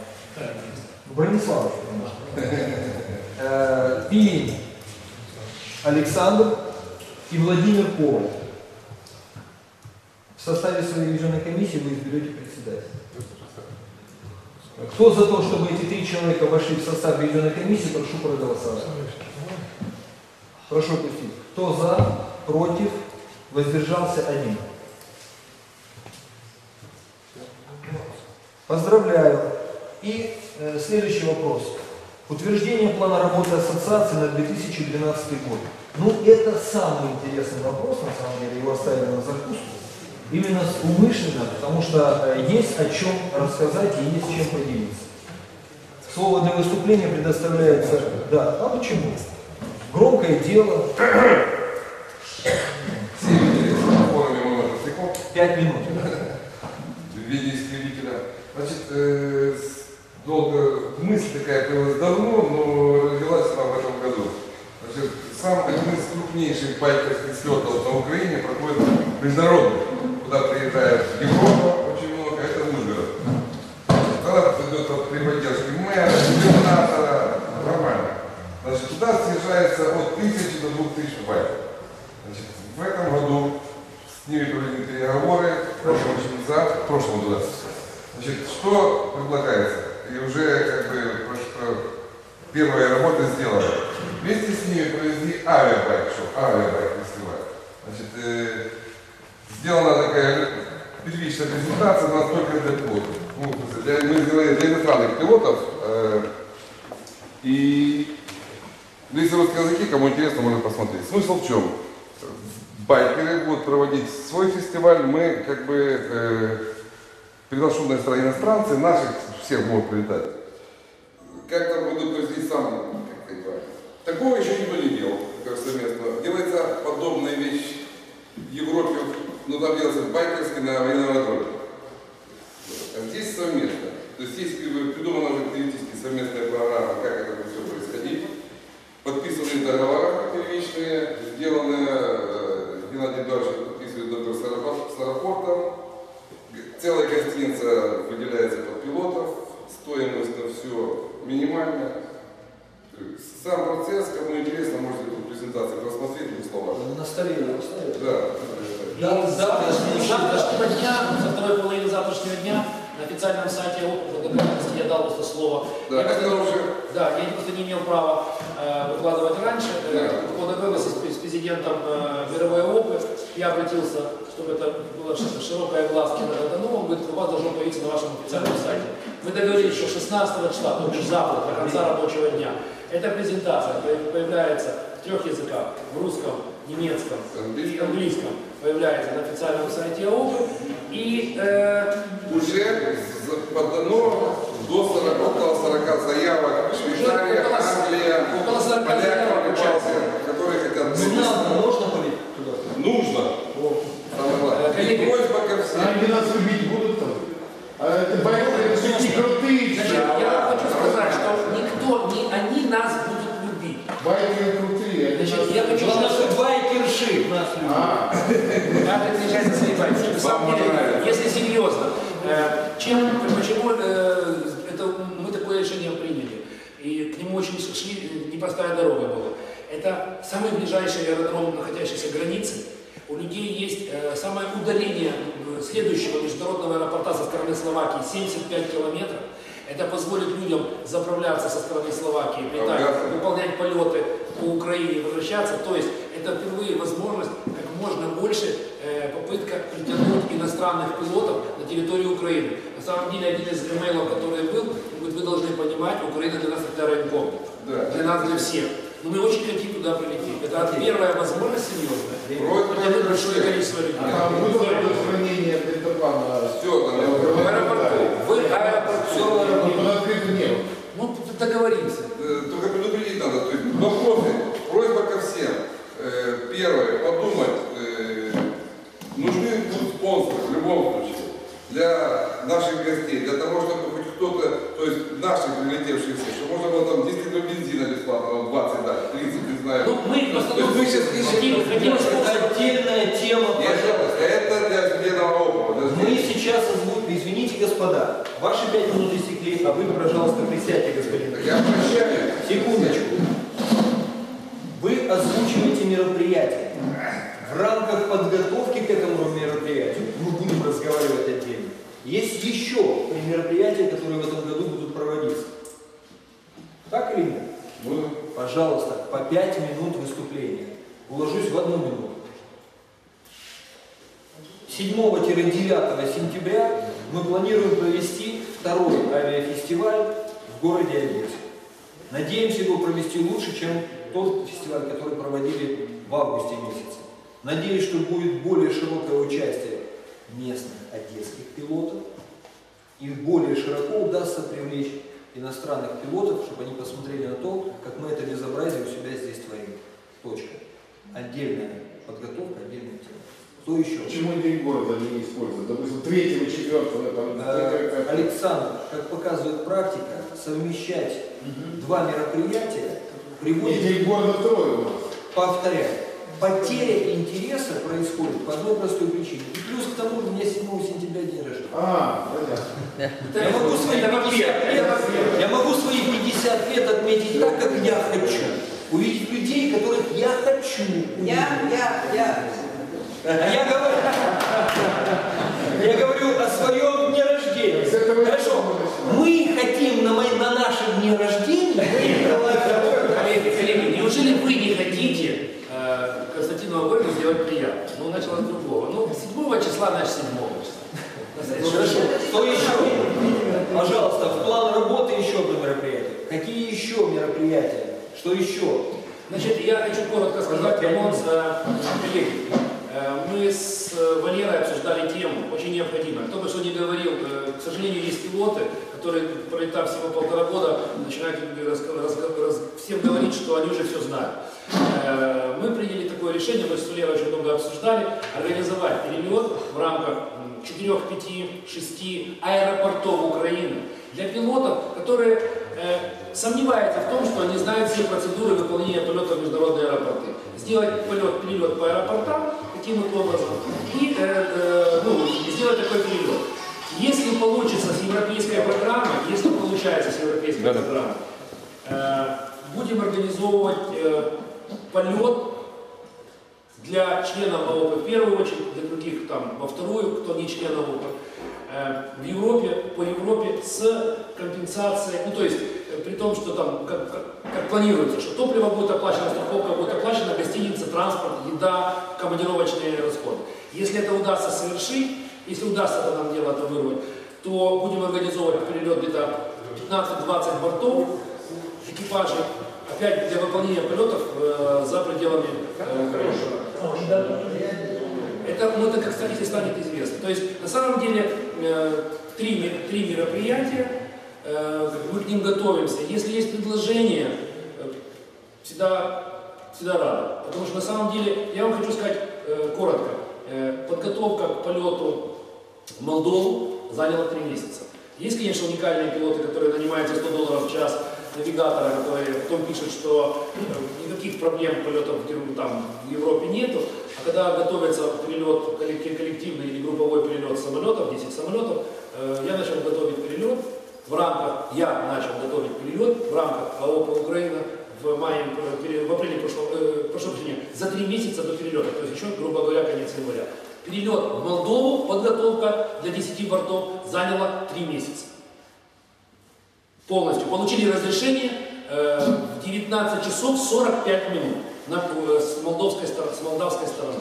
Пилин Александр и Владимир Коваль? В составе своей ревизионной комиссии вы изберете председателя. Кто за то, чтобы эти 3 человека вошли в состав ревизионной комиссии, прошу проголосовать. Прошу пустить. Кто за, против, воздержался 1. Поздравляю. И следующий вопрос. Утверждение плана работы ассоциации на 2012 год. Ну, это самый интересный вопрос, на самом деле, его оставили на закуску. Именно умышленно, потому что есть о чем рассказать и есть чем поделиться. Слово для выступления предоставляется... Да, а почему? Громкое дело. 5 минут. В виде искривителя. Значит, долго мысль такая появилась давно, но родилась она в этом году. Значит, сам один из крупнейших байкерских слетов на Украине проходит международный, куда приезжает Европа, очень много, это Ужгород. Тогда идет при поддержке мэра, губернатора, нормально. Значит, туда съезжается от 1000 до 2000 байков. Значит, в этом году с ними проведены переговоры, в прошлом году. Значит, что предлагается? И уже как бы первая работа сделана. Вместе с ними провели авиабайк-шоу, авиабайк-фестиваль. Значит, сделана такая первичная презентация, у нас только для пилотов. Ну, мы сделали для иностранных пилотов. И если русские языки, кому интересно, можно посмотреть. Смысл в чем? Байкеры будут проводить свой фестиваль, мы как бы приглашенные иностранцы, наших всех могут прилетать. Как-то буду произвести сам, такого еще никто не делал, как совместно. Делается подобная вещь в Европе, но там делается байкерский на военном аэродроме. А здесь совместно. То есть здесь придумана уже теоретически совместная программа, как это будет все происходить. Подписаны договора первичные, сделаны Геннадий Эдуардович подписывает договор с аэропортом. Целая гостиница выделяется под пилотов, стоимость на все минимальная. Сам процесс, кому интересно, можете эту презентацию просмотреть в словах. На столе его ставят? Да. Завтрашнего дня, со второй половины завтрашнего дня на официальном сайте ОП я дал просто слово. Да, я просто не имел права выкладывать раньше. По договоренности с президентом мировой ОПы я обратился, чтобы это было широкое глазки дано, он говорит, у вас должно появиться на вашем официальном сайте. Мы договорились, что 16 числа, то бишь завтра, до конца рабочего дня, эта презентация появляется в 3 языках, в русском, немецком и английском, появляется на официальном сайте ОПы. И уже подано до 40, около 40 заявок Швейцария, Англия, поляки, которые хотят... Нужно полить туда? Нужно. Самое главное. И просьба ко всем. Они нас любить будут там. А это байкеры, это такие крутые. я хочу сказать, что никто, не они нас будут любить. Байкеры крутые. Значит, я хочу сказать, что байкерши нас любят. Надо отвечать за свои байки. На самом деле, если серьезно, почему мы такое решение приняли, и к нему очень шли, непростая дорога была. Это самый ближайший аэродром, находящийся в границе. У людей есть самое удаление следующего международного аэропорта со стороны Словакии 75 километров. Это позволит людям заправляться со стороны Словакии, выполнять полеты по Украине, возвращаться. То есть это впервые возможность как можно больше попытка притянуть иностранных пилотов на территорию Украины. На самом деле один из имейлов, который был, вы должны понимать, Украина для нас это районком. Для нас, для всех. но мы очень хотим туда прилететь. Это первая возможность серьезная. Просьба Большое количество людей. Там будет хранение дельтаплана. Все, там В аэропорту. В аэропорту. Но открыто не было. Ну, договоримся. Только предупредить надо. То есть вопросы, просьба ко всем. Первое, подумать, нужны будут спонсоры в любом случае для наших гостей, для того, чтобы хоть кто-то, то есть наших прилетевших всех, чтобы можно было там 10 литров бензина бесплатно, 20 дать, 30, не знаю. Ну, мы просто То есть мы сейчас ищем. хотим Это отдельная тема. Это для членов ОПО. Мы сейчас озвучим, извините, господа, ваши 5 минут истекли, а вы, пожалуйста, присядьте, господин. Я прощаюсь. Секундочку. Вы озвучиваете мероприятие. В рамках подготовки к этому мероприятию, мы будем разговаривать отдельно, есть еще мероприятия, которые в этом году будут проводиться. Так или нет? Пожалуйста, по 5 минут выступления. Уложусь в 1 минуту. 7-9 сентября мы планируем провести 2-й авиафестиваль в городе Одессе. Надеемся его провести лучше, чем тот фестиваль, который проводили в августе месяце. Надеюсь, что будет более широкое участие местных одесских пилотов и более широко удастся привлечь иностранных пилотов, чтобы они посмотрели на то, как мы это безобразие у себя здесь творим. Точка. Отдельная подготовка, отдельная тема. Что еще? Почему день города не используют? Допустим, 3-го, 4-го, там... Александр, как показывает практика, совмещать 2 мероприятия приводит... День города 2-й. Повторяю, потеря интереса происходит по одной простой причине. И плюс к тому, у меня 7 сентября день рождения. Понятно. Я могу свои 50 лет отметить так, как я хочу. Увидеть людей, которых я хочу увидеть. А я говорю о своем дне рождения. Хорошо. Мы хотим на нашем дне рождения... Коллеги, неужели вы не хотите Константину Абоеву сделать приятно? Ну, начало с другого. Ну, 7 числа, значит 7 числа. Хорошо. Что еще? Пожалуйста, в план работы еще одно мероприятие. Какие еще мероприятия? Что еще? Значит, я хочу коротко сказать анонс. Коллеги, мы с Валерой обсуждали тему, очень необходимую. Кто бы что ни говорил, к сожалению, есть пилоты, которые, пролетав всего 1,5 года, начинают всем говорить, что они уже все знают. Мы приняли такое решение, мы с Валерой очень много обсуждали, организовать перелет в рамках 4, 5, 6 аэропортов Украины для пилотов, которые сомневаются в том, что они знают все процедуры выполнения полета в международные аэропорты. Сделать перелет по аэропортам таким вот образом и сделать такой перелет. Если получится с европейской программой, если получается с европейской программой, будем организовывать полет для членов ООП в первую очередь, для других там во вторую, кто не член ООП, в Европе, по Европе с компенсацией, ну то есть при том, что там как планируется, что топливо будет оплачено, страховка будет оплачена, гостиница, транспорт, еда, командировочные расходы. Если это удастся совершить, если удастся это нам дело это вырвать, то будем организовывать перелет где-то 15-20 бортов, экипажей, опять для выполнения полетов за пределами Украины. Это как кстати, станет известно. То есть на самом деле 3 мероприятия, мы к ним готовимся. Если есть предложения, всегда рады. Потому что на самом деле, я вам хочу сказать коротко, подготовка к полету в Молдову заняла 3 месяца. Есть, конечно, уникальные пилоты, которые нанимаются $100 в час, навигатора, который потом пишет, что никаких проблем полетов там, в Европе нету, а когда готовится перелет, коллективный или групповой перелет самолетов, 10 самолетов, я начал готовить перелет в рамках АОП Украина в апреле прошлого за 3 месяца до перелета, то есть еще, грубо говоря, конец января. Перелет в Молдову, подготовка для 10 бортов заняла 3 месяца. Полностью. Получили разрешение в 19 часов 45 минут с молдавской стороны.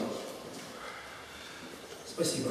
Спасибо.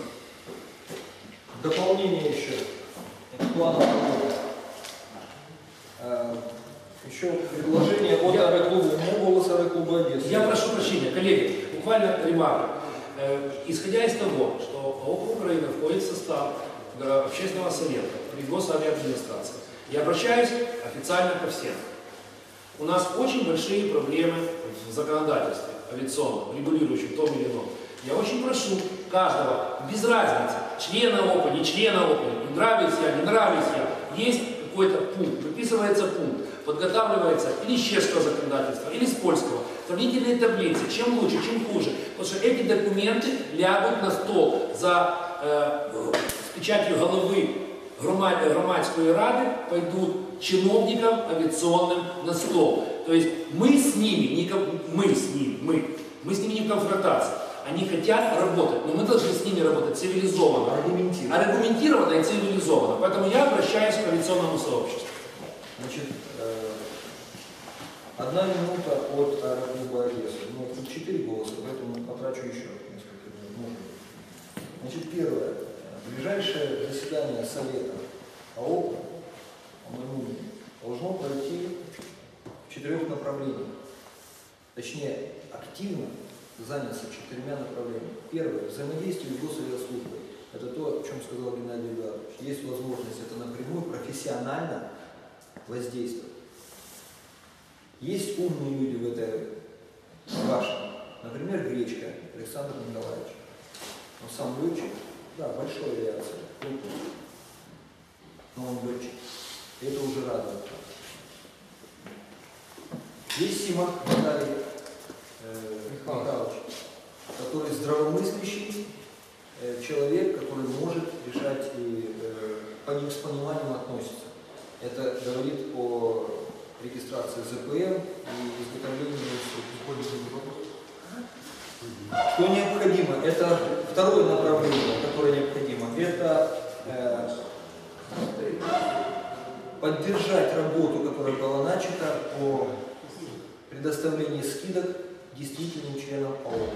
Дополнение еще к плану работы. Еще предложение от аэроклуба «Голос» аэроклуба Одессы. Я прошу прощения, коллеги, буквально ремарка. Исходя из того, что АОП Украина входит в состав общественного совета при госавиадминистрации, я обращаюсь официально ко всем. У нас очень большие проблемы в законодательстве авиационном, регулирующем том или ином. Я очень прошу каждого, без разницы, члена АОПа, не члена АОПа, не нравлюсь я, не нравлюсь я, есть какой-то пункт, выписывается пункт, подготавливается или с чешского законодательства, или с польского, сравнительные таблицы, чем лучше, чем хуже. Потому что эти документы лягут на стол с печатью головы громадской рады, пойдут чиновникам авиационным на стол. То есть мы с ними не в конфронтации. Они хотят работать, но мы должны с ними работать цивилизованно, аргументированно и цивилизованно. Поэтому я обращаюсь к авиационному сообществу. Значит, 1 минута от аэроклуба Одессы. Ну, тут 4 голоса, поэтому потрачу еще несколько минут. Значит, первое. Ближайшее заседание Совета АОП, по моему мнению, должно пройти в 4 направлениях. Точнее, активно заняться 4 направлениями. Первое. Взаимодействие с госавиаслужбой. Это то, о чем сказал Геннадий Эдуардович. Есть возможность это напрямую, профессионально воздействовать. Есть умные люди в этой башне. Например, Гречка Александр Николаевич. Он сам летчик, да, большой авиации, но он летчик. И это уже радует. Есть Симак Виталий Михайлович, который здравомыслящий человек, который может решать и с пониманием относится. Это говорит о регистрации ЗПМ и изготовлении что необходимо. Это второе направление, которое необходимо. Это поддержать работу, которая была начата по предоставлению скидок действительным членам АОП.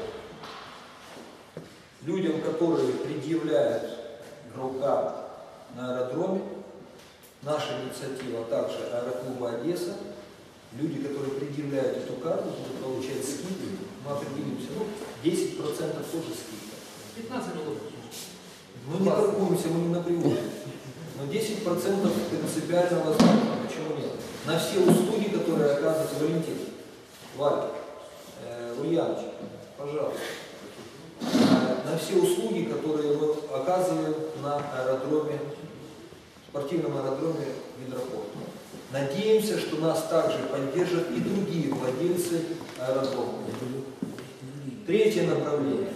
Людям, которые предъявляют ГРОК на аэродроме, наша инициатива также аэроклуба Одесса, люди, которые предъявляют эту карту, будут получать скидки, мы определимся, 10% тоже скидка. 15 минут. Мы не торгуемся, мы не напрямую. Но 10% принципиально возможно. Почему нет? На все услуги, которые оказывают Валентин, Валя, Ульянович, пожалуйста. На все услуги, которые мы оказываем на аэродроме, спортивном аэродроме Гидропорт. Надеемся, что нас также поддержат и другие владельцы аэродрома. Третье направление.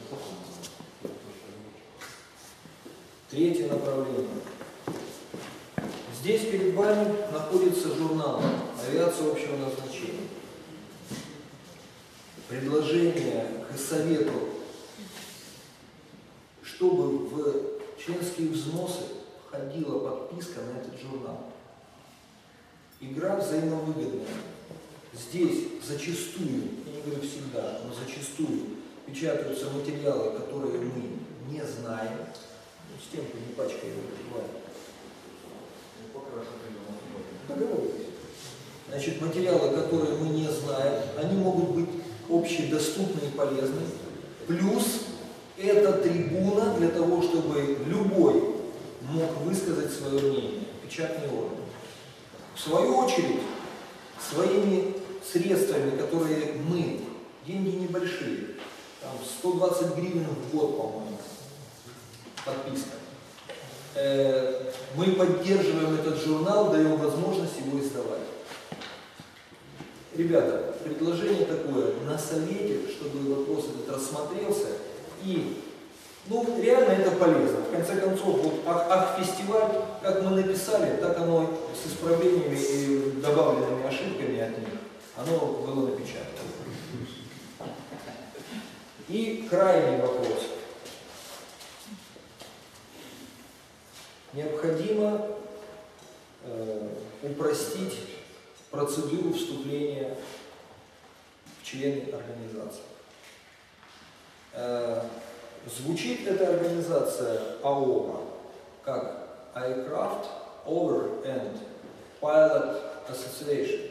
Здесь перед вами находится журнал «Авиация общего назначения». Предложение к Совету, чтобы в членские взносы входила подписка на этот журнал. Игра взаимовыгодная. Здесь зачастую, я не говорю всегда, но зачастую печатаются материалы, которые мы не знаем. Стенку не пачкай его, договорились. Значит, материалы, которые мы не знаем, они могут быть общедоступны и полезны. Плюс это трибуна для того, чтобы любой мог высказать свое мнение, печатный орган. В свою очередь, своими средствами, которые мы, деньги небольшие, там 120 гривен в год, по-моему, подписка, мы поддерживаем этот журнал, даем возможность его издавать. Ребята, предложение такое, на совете, чтобы вопрос этот рассмотрелся, и, реально это полезно. В конце концов, вот фестиваль, как мы написали, так оно с исправлениями и добавленными ошибками от них, оно было напечатано. И крайний вопрос. Необходимо упростить процедуру вступления в члены организации. Звучит эта организация АОПа как Aircraft Over and Pilot Association.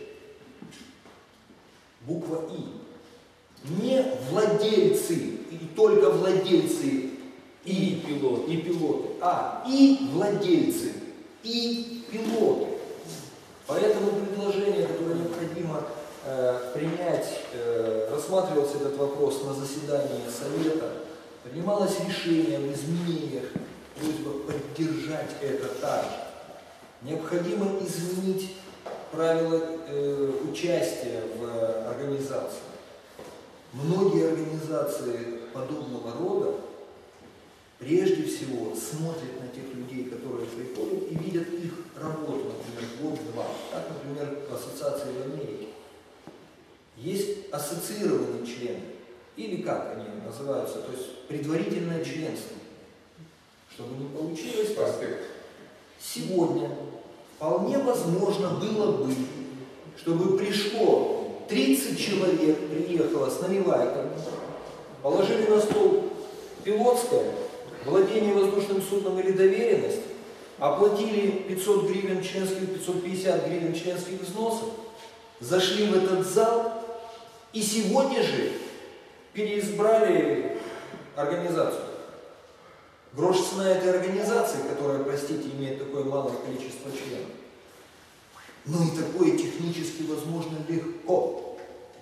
Буква И. Не владельцы, и только владельцы и пилоты, а и владельцы, и пилоты. Поэтому предложение, которое необходимо принять, рассматривался этот вопрос на заседании Совета, принималось решение об изменениях, просьба поддержать это также. Необходимо изменить правила участия в организации. Многие организации подобного рода прежде всего смотрят на тех людей, которые приходят, и видят их работу, например, год-два. Так, например, в ассоциации в Америке. Есть ассоциированные члены, или как они называются, то есть предварительное членство. Чтобы не получилось так. Сегодня вполне возможно было бы, чтобы пришло 30 человек, приехало с наливайками, положили на стол пилотское, владение воздушным судном или доверенность, оплатили 500 гривен членских, 550 гривен членских взносов, зашли в этот зал и сегодня же переизбрали организацию. Грош цена этой организации, которая, простите, имеет такое малое количество членов. Но и такое технически возможно легко.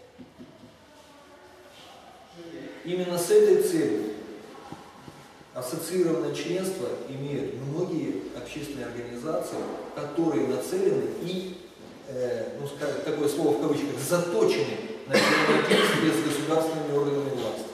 Именно с этой целью ассоциированное членство имеют многие общественные организации, которые нацелены и, ну, скажем, такое слово в кавычках, заточены на взаимодействие с государственными органами власти.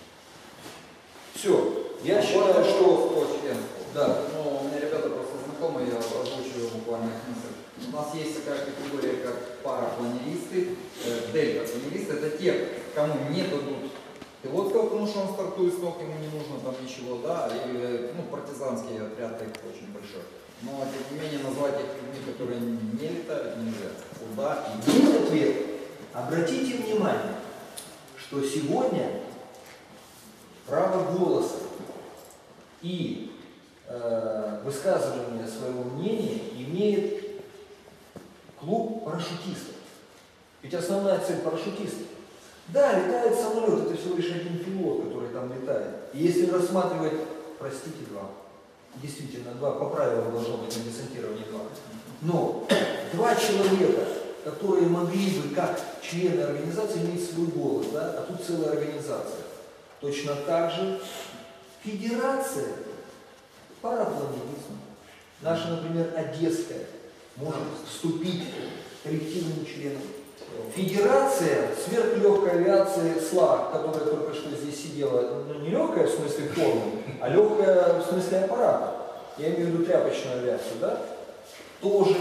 Все. Я считаю, что... Да. Ну, у меня ребята просто знакомые, я озвучиваю буквально их мысль. У нас есть такая категория, как парапланеристы, дельта-планеристы. Это те, кому не дадут пилотского, потому что он стартует с ног, ему не нужно там ничего, да, или, ну, партизанский отряд их очень большой. Но, тем не менее, назвать их людьми, которые не летают, нельзя. Куда и Есть ответ. Обратите внимание, что сегодня право голоса и высказывание своего мнения имеет клуб парашютистов. Ведь основная цель парашютистов. Да, летает самолет, это всего лишь один пилот, который там летает. И если рассматривать, простите, два, действительно, два, по правилам должно быть на десантировании два. Но два человека, которые могли бы, как члены организации, иметь свой голос, да, а тут целая организация. Точно так же федерация парапланеризма, наша, например, Одесская, может вступить коллективным членом. Федерация сверхлегкой авиации СЛА, которая только что здесь сидела, ну, не легкая в смысле формы, а легкая в смысле аппарата, я имею в виду тряпочную авиацию, да, тоже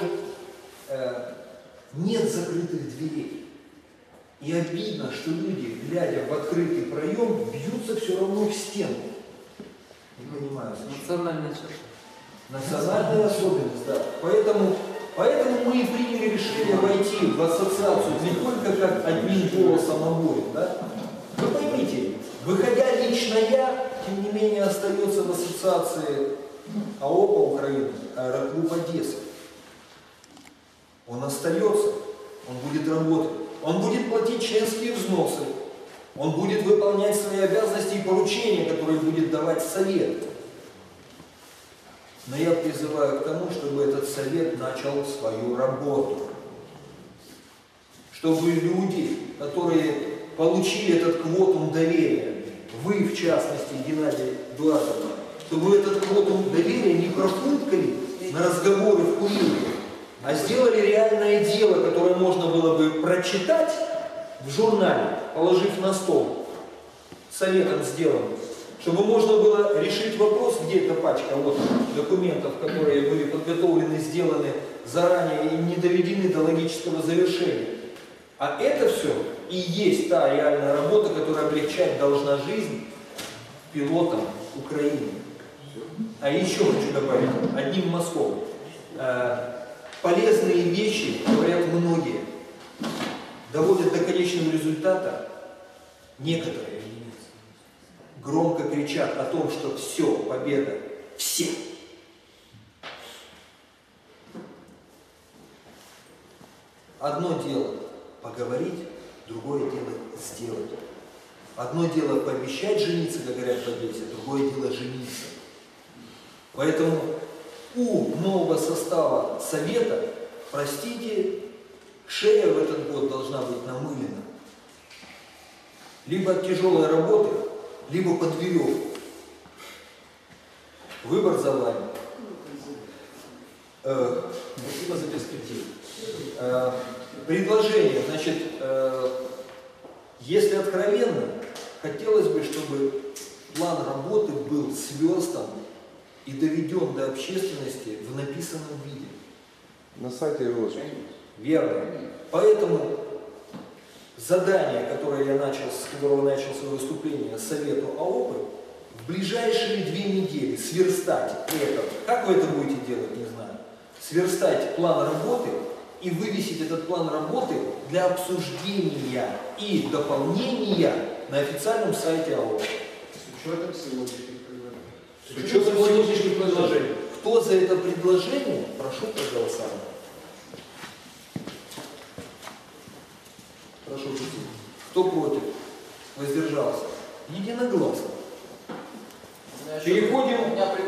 нет закрытых дверей. И обидно, что люди, глядя в открытый проем, бьются все равно в стену. Не понимаю, зачем. национальная черта. Национальная особенность, да. Поэтому мы и приняли решение войти в ассоциацию не только как одним голосом обоим, да. Вы поймите, выходя лично я, тем не менее остается в ассоциации АОПа Украины, Аэроклуб Одесса. Он остается, он будет работать, он будет платить членские взносы, он будет выполнять свои обязанности и поручения, которые будет давать совет. Но я призываю к тому, чтобы этот совет начал свою работу. Чтобы люди, которые получили этот квотум доверия, вы в частности, Геннадий Эдуардович, чтобы этот квотум доверия не профуткали на разговоры в курилке, а сделали реальное дело, которое можно было бы прочитать в журнале, положив на стол, советом сделанным, чтобы можно было решить вопрос, где эта пачка вот, документов, которые были подготовлены, сделаны заранее и не доведены до логического завершения. А это все и есть та реальная работа, которая облегчать должна жизнь пилотам Украины. А еще хочу добавить, одним мазком. Полезные вещи, говорят многие, доводят до конечного результата некоторые единицы. Громко кричат о том, что все, победа, все. Одно дело пообещать жениться, как говорят в Одессе, другое дело жениться. Поэтому у нового состава совета, простите, шея в этот год должна быть намылена. Либо от тяжелой работы, либо под веревку. Выбор за вами. Спасибо за перспективу. Предложение, значит, если откровенно, хотелось бы, чтобы план работы был сверстан и доведен до общественности в написанном виде. На сайте выложить. Верно. Поэтому задание, которое я начал, с которого начал свое выступление, Совету АОПы, в ближайшие 2 недели сверстать это. Как вы это будете делать, не знаю. Сверстать план работы и вывесить этот план работы для обсуждения и дополнения на официальном сайте АОП. С учетом сегодняшних предложений. С учетом сегодняшних предложений. Кто за это предложение, прошу проголосовать. Прошу присутствовать. Кто против? Воздержался? Единогласно. Переходим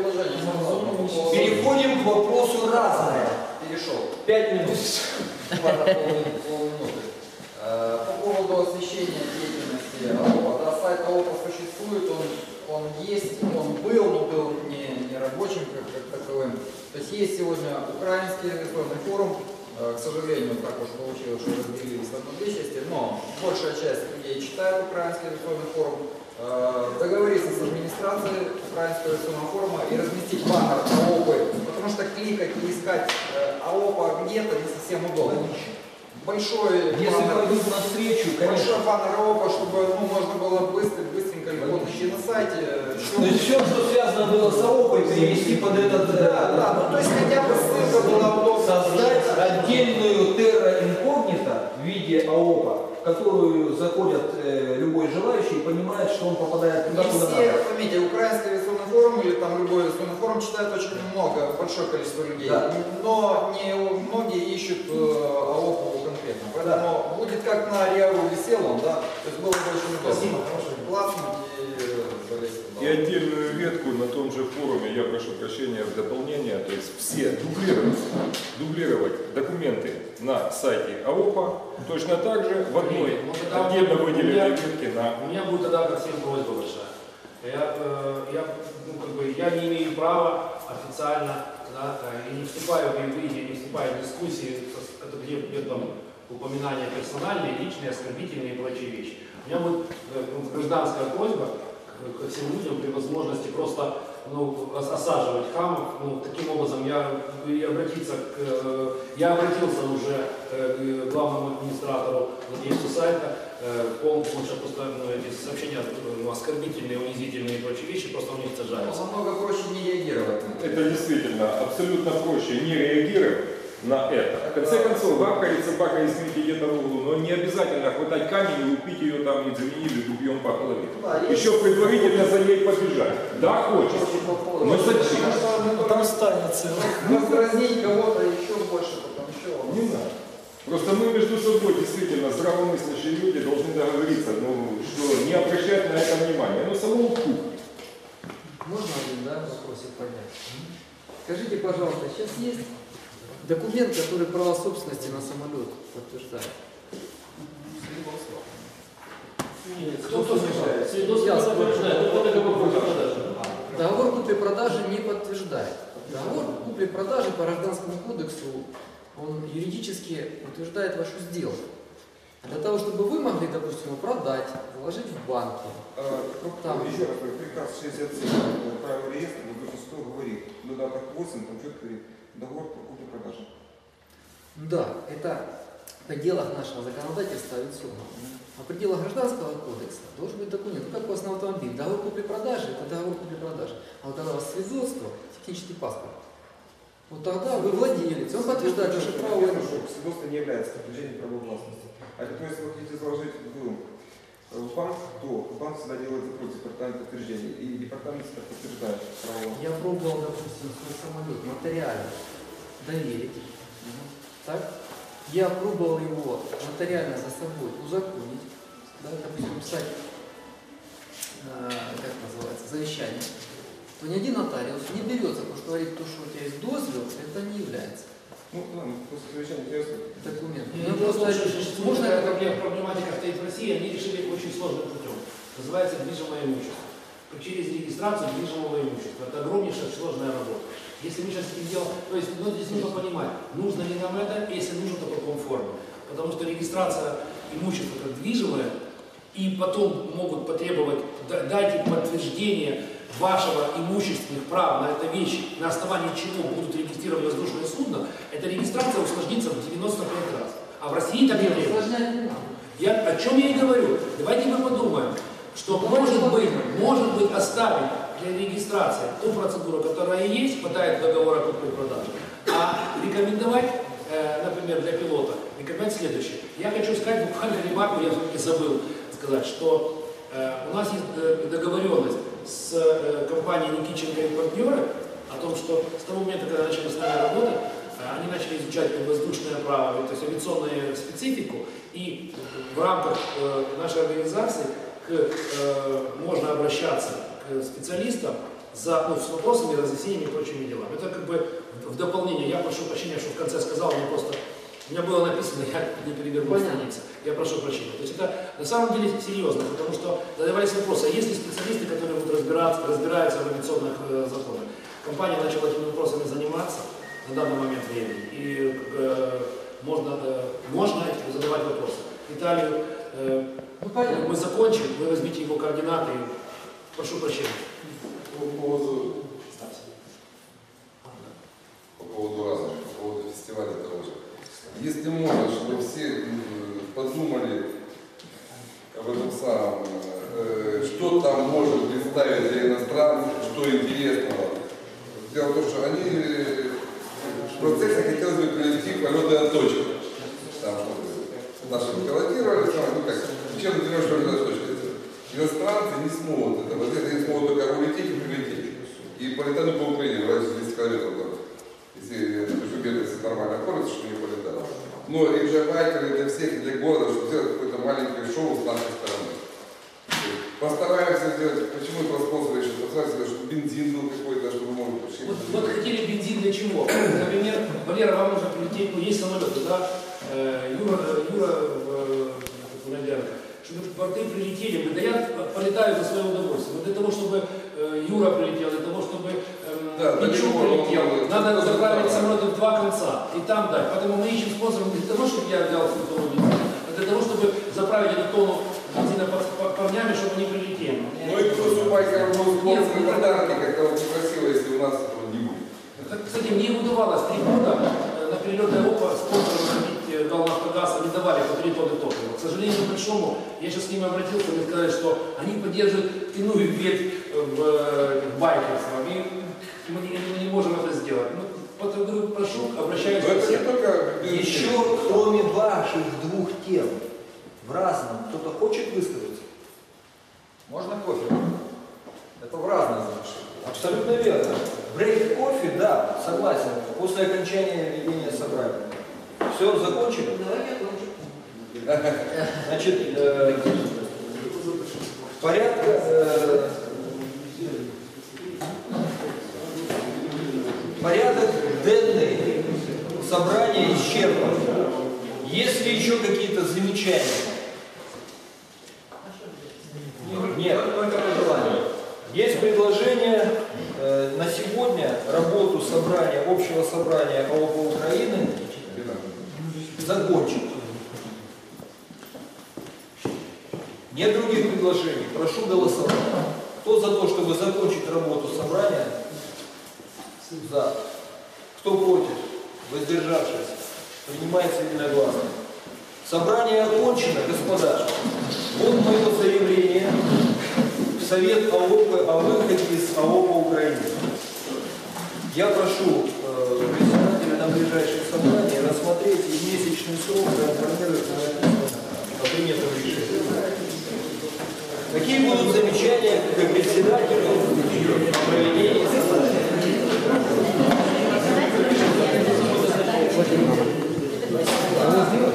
к вопросу разное. Перешел. 5 минут. Полминуты. По поводу освещения деятельности АОПа. Да, сайт АОПа существует, он есть, он был, но был не рабочим как таковым. То есть есть сегодня украинский инвестиционный форум. К сожалению, так уж получилось, что разделились на две части, но большая часть людей читает украинский инвестиционный форум. Договориться с администрацией украинского инвестиционного форума и разместить баннер АОПы, потому что кликать и искать АОПа где-то не совсем удобно. Большой баннер АОПа, чтобы можно было быстренько легко найти на сайте. То есть все, что связано было с АОПой, перевести под этот... Да, то есть хотя бы ссылка была удобна. Создать отдельную терра инкогнито в виде АОПа, в которую заходит любой желающий и понимает, что он попадает туда, Не куда все, надо. поймите, украинский инвестиционный форум или там любой инвестиционный форум читает очень много, большое количество людей, Да. но не многие ищут АОПу конкретно. Поэтому будет как на Риаву веселом, да, то есть было бы очень удобно. Классно и залезть туда. И отдельную ветку на том же форуме, я прошу прощения, в дополнение, то есть все дублировать документы на сайте АОПа, точно так же в одной отдельно выделенной ветке на... У меня будет тогда ко всем просьба большая. Я не имею права официально, да, и не вступаю в юридические, не вступаю в дискуссии, это где там упоминания персональные, личные, оскорбительные и прочие вещи. У меня будет гражданская просьба ко всем людям при возможности просто осаживать хамов. Таким образом я обратился уже к главному администратору владельцу сайта, потому что просто эти сообщения оскорбительные, унизительные и прочие вещи просто у них сажаются. Намного проще не реагировать. Это действительно абсолютно проще не реагировать на это. В конце концов, бабка или собака, извините, где-то в углу, но не обязательно хватать камень и упить ее там, извини, убьем по голове. Еще предварительно за ней побежать. Да, хочешь. Но зачем? Там станется. Раздразнить кого-то еще больше, потом еще. Не надо. Просто мы между собой действительно здравомыслящие люди должны договориться, что не обращать на это внимания. Само кухня. Можно один, вопросик поднять? Скажите, пожалуйста, сейчас есть документ, который право собственности на самолет подтверждает? Кто подтверждает? Свидетельство подтверждает. Это договор купли-продажи. Договор купли-продажи не подтверждает. Договор купли-продажи по Гражданскому кодексу, он юридически утверждает вашу сделку. А для того, чтобы вы могли, допустим, его продать, заложить в банке. Еще раз, приказ 67 правил реестра, что говорит, додаток 8, там что-то говорит, договор по купли-продажи. Да, это в пределах нашего законодательства авиационного. А в пределах Гражданского кодекса должен быть документ, как у вас на автомобиле. Договор купли-продажи – это договор купли-продажи. А вот когда у вас свидетельство, технический паспорт, вот тогда вы владелец, он подтверждает ваше право. Свидетельство не является подтверждением права властности. А то, если вы хотите заложить в банк, то банк всегда делает запрос департамент подтверждения, и департамент всегда подтверждает право. Я пробовал, допустим, свой самолет нотариально доверить. Так? Я пробовал его нотариально за собой узаконить, допустим, писать совещание, то ни один нотариус не берется, потому что говорит, то, что у тебя есть дозвел, это не является Ну, ладно, после совещания интересно. документом. Ну, можно эта проблематика стоит в России, они решили очень сложным путем. Называется движимое имущество. Через регистрацию движимого имущества. Это огромнейшая сложная работа. Если мы сейчас этим делаем, то есть здесь нужно понимать, нужно ли нам это, если нужно, то в каком форме. Потому что регистрация имущества как движимое, и потом могут потребовать, дайте подтверждение вашего имущественных прав на эту вещь, на основании чего будут регистрировать воздушное судно, эта регистрация усложнится в 95 раз. А в России так не требуется. О чем я и говорю. Давайте мы подумаем, что может быть оставить для регистрации ту процедуру, которая есть, хватает договора купли-продажи, а рекомендовать, например, для пилота, рекомендовать следующее. Я хочу сказать буквально ремарку, я все-таки забыл сказать, что у нас есть договоренность с компанией Никитченко и партнеры о том, что с того момента, когда начали с нами работать, они начали изучать воздушное право, то есть авиационную специфику, и в рамках нашей организации можно обращаться к специалистам с вопросами, разъяснениями и прочими делами. Это как бы в дополнение. Я прошу прощения, что в конце сказал, у меня было написано, я не перевернул страницы. Я прошу прощения. То есть это на самом деле серьезно, потому что задавались вопросы, а есть ли специалисты, которые будут разбираются в авиационных законах. Компания начала этими вопросами заниматься на данный момент времени, и можно задавать вопросы. Виталию, мы закончим, вы возьмите его координаты. Прошу прощения. По поводу разных, по поводу фестиваля того же. Если можно, чтобы все подумали об этом самом, что там может представить для иностранцев, что интересного. Дело в том, что они в процессе хотелось бы привести полетная точка. Там, наши пилотировали, чем тренируешь полетная точка. Иностранцы не смогут это, они смогут только улететь и прилететь. И полетать по Украине, в радиусе 10 километров. Если нормально кормится, что не полетают. Но и для байкеров, для всех, и для города, чтобы сделать какое-то маленькое шоу с нашей стороны. Постараемся сделать, почему это способы еще, постараемся, чтобы бензин был какой-то, чтобы можно вообще... Вот хотели бензин для чего? Например, Валера, вам нужно прилететь, есть самолеты, да? Юра Нагерка. Чтобы порты прилетели, да я полетаю за свое удовольствие. Но для того, чтобы Юра прилетел, для того, чтобы Мичу прилетел, надо заправить самолеты в два конца и там дать. Поэтому мы ищем спонсоров не для того, чтобы я взял всю тонну бензина, а для того, чтобы заправить эту тонну бензина парнями, чтобы они прилетели. Ну и плюс у байкеров был спонсор подарки, как-то вот некрасиво, если у нас этого не будет. Кстати, мне удавалось 3 года на перелетной ОПА спонсором ходить дал «Нафтогаз», они давали по 3 тонны топлива. К сожалению, большому, я сейчас с ними обратился, мне сказали, что они поддерживают иную ветвь в байкерство, и мы не можем это сделать. Ну, прошу, обращаюсь ко всем. Еще, кроме ваших двух тем, в разном, кто-то хочет высказаться? Можно кофе? Это в разные значения. Абсолютно верно. Брейк кофе, да, согласен, после окончания ведения собрания. Все, закончили? Значит, порядок денный собрания исчерпан. Есть ли еще какие-то замечания? Нет, только пожелания. Есть предложение на сегодня работу собрания, общего собрания ООП Украины закончить. Нет других предложений. Прошу голосовать. Кто за то, чтобы закончить работу собрания? За. Кто против? Воздержавшись? Принимается единогласно. Собрание окончено, господа. Вот мое заявление в Совет ООП о выходе из ООП Украины. Я прошу председателя на ближайшее собрание рассмотреть и месячный срок проинформировать о принятом решении. Какие будут замечания к председателю о проведении собрания?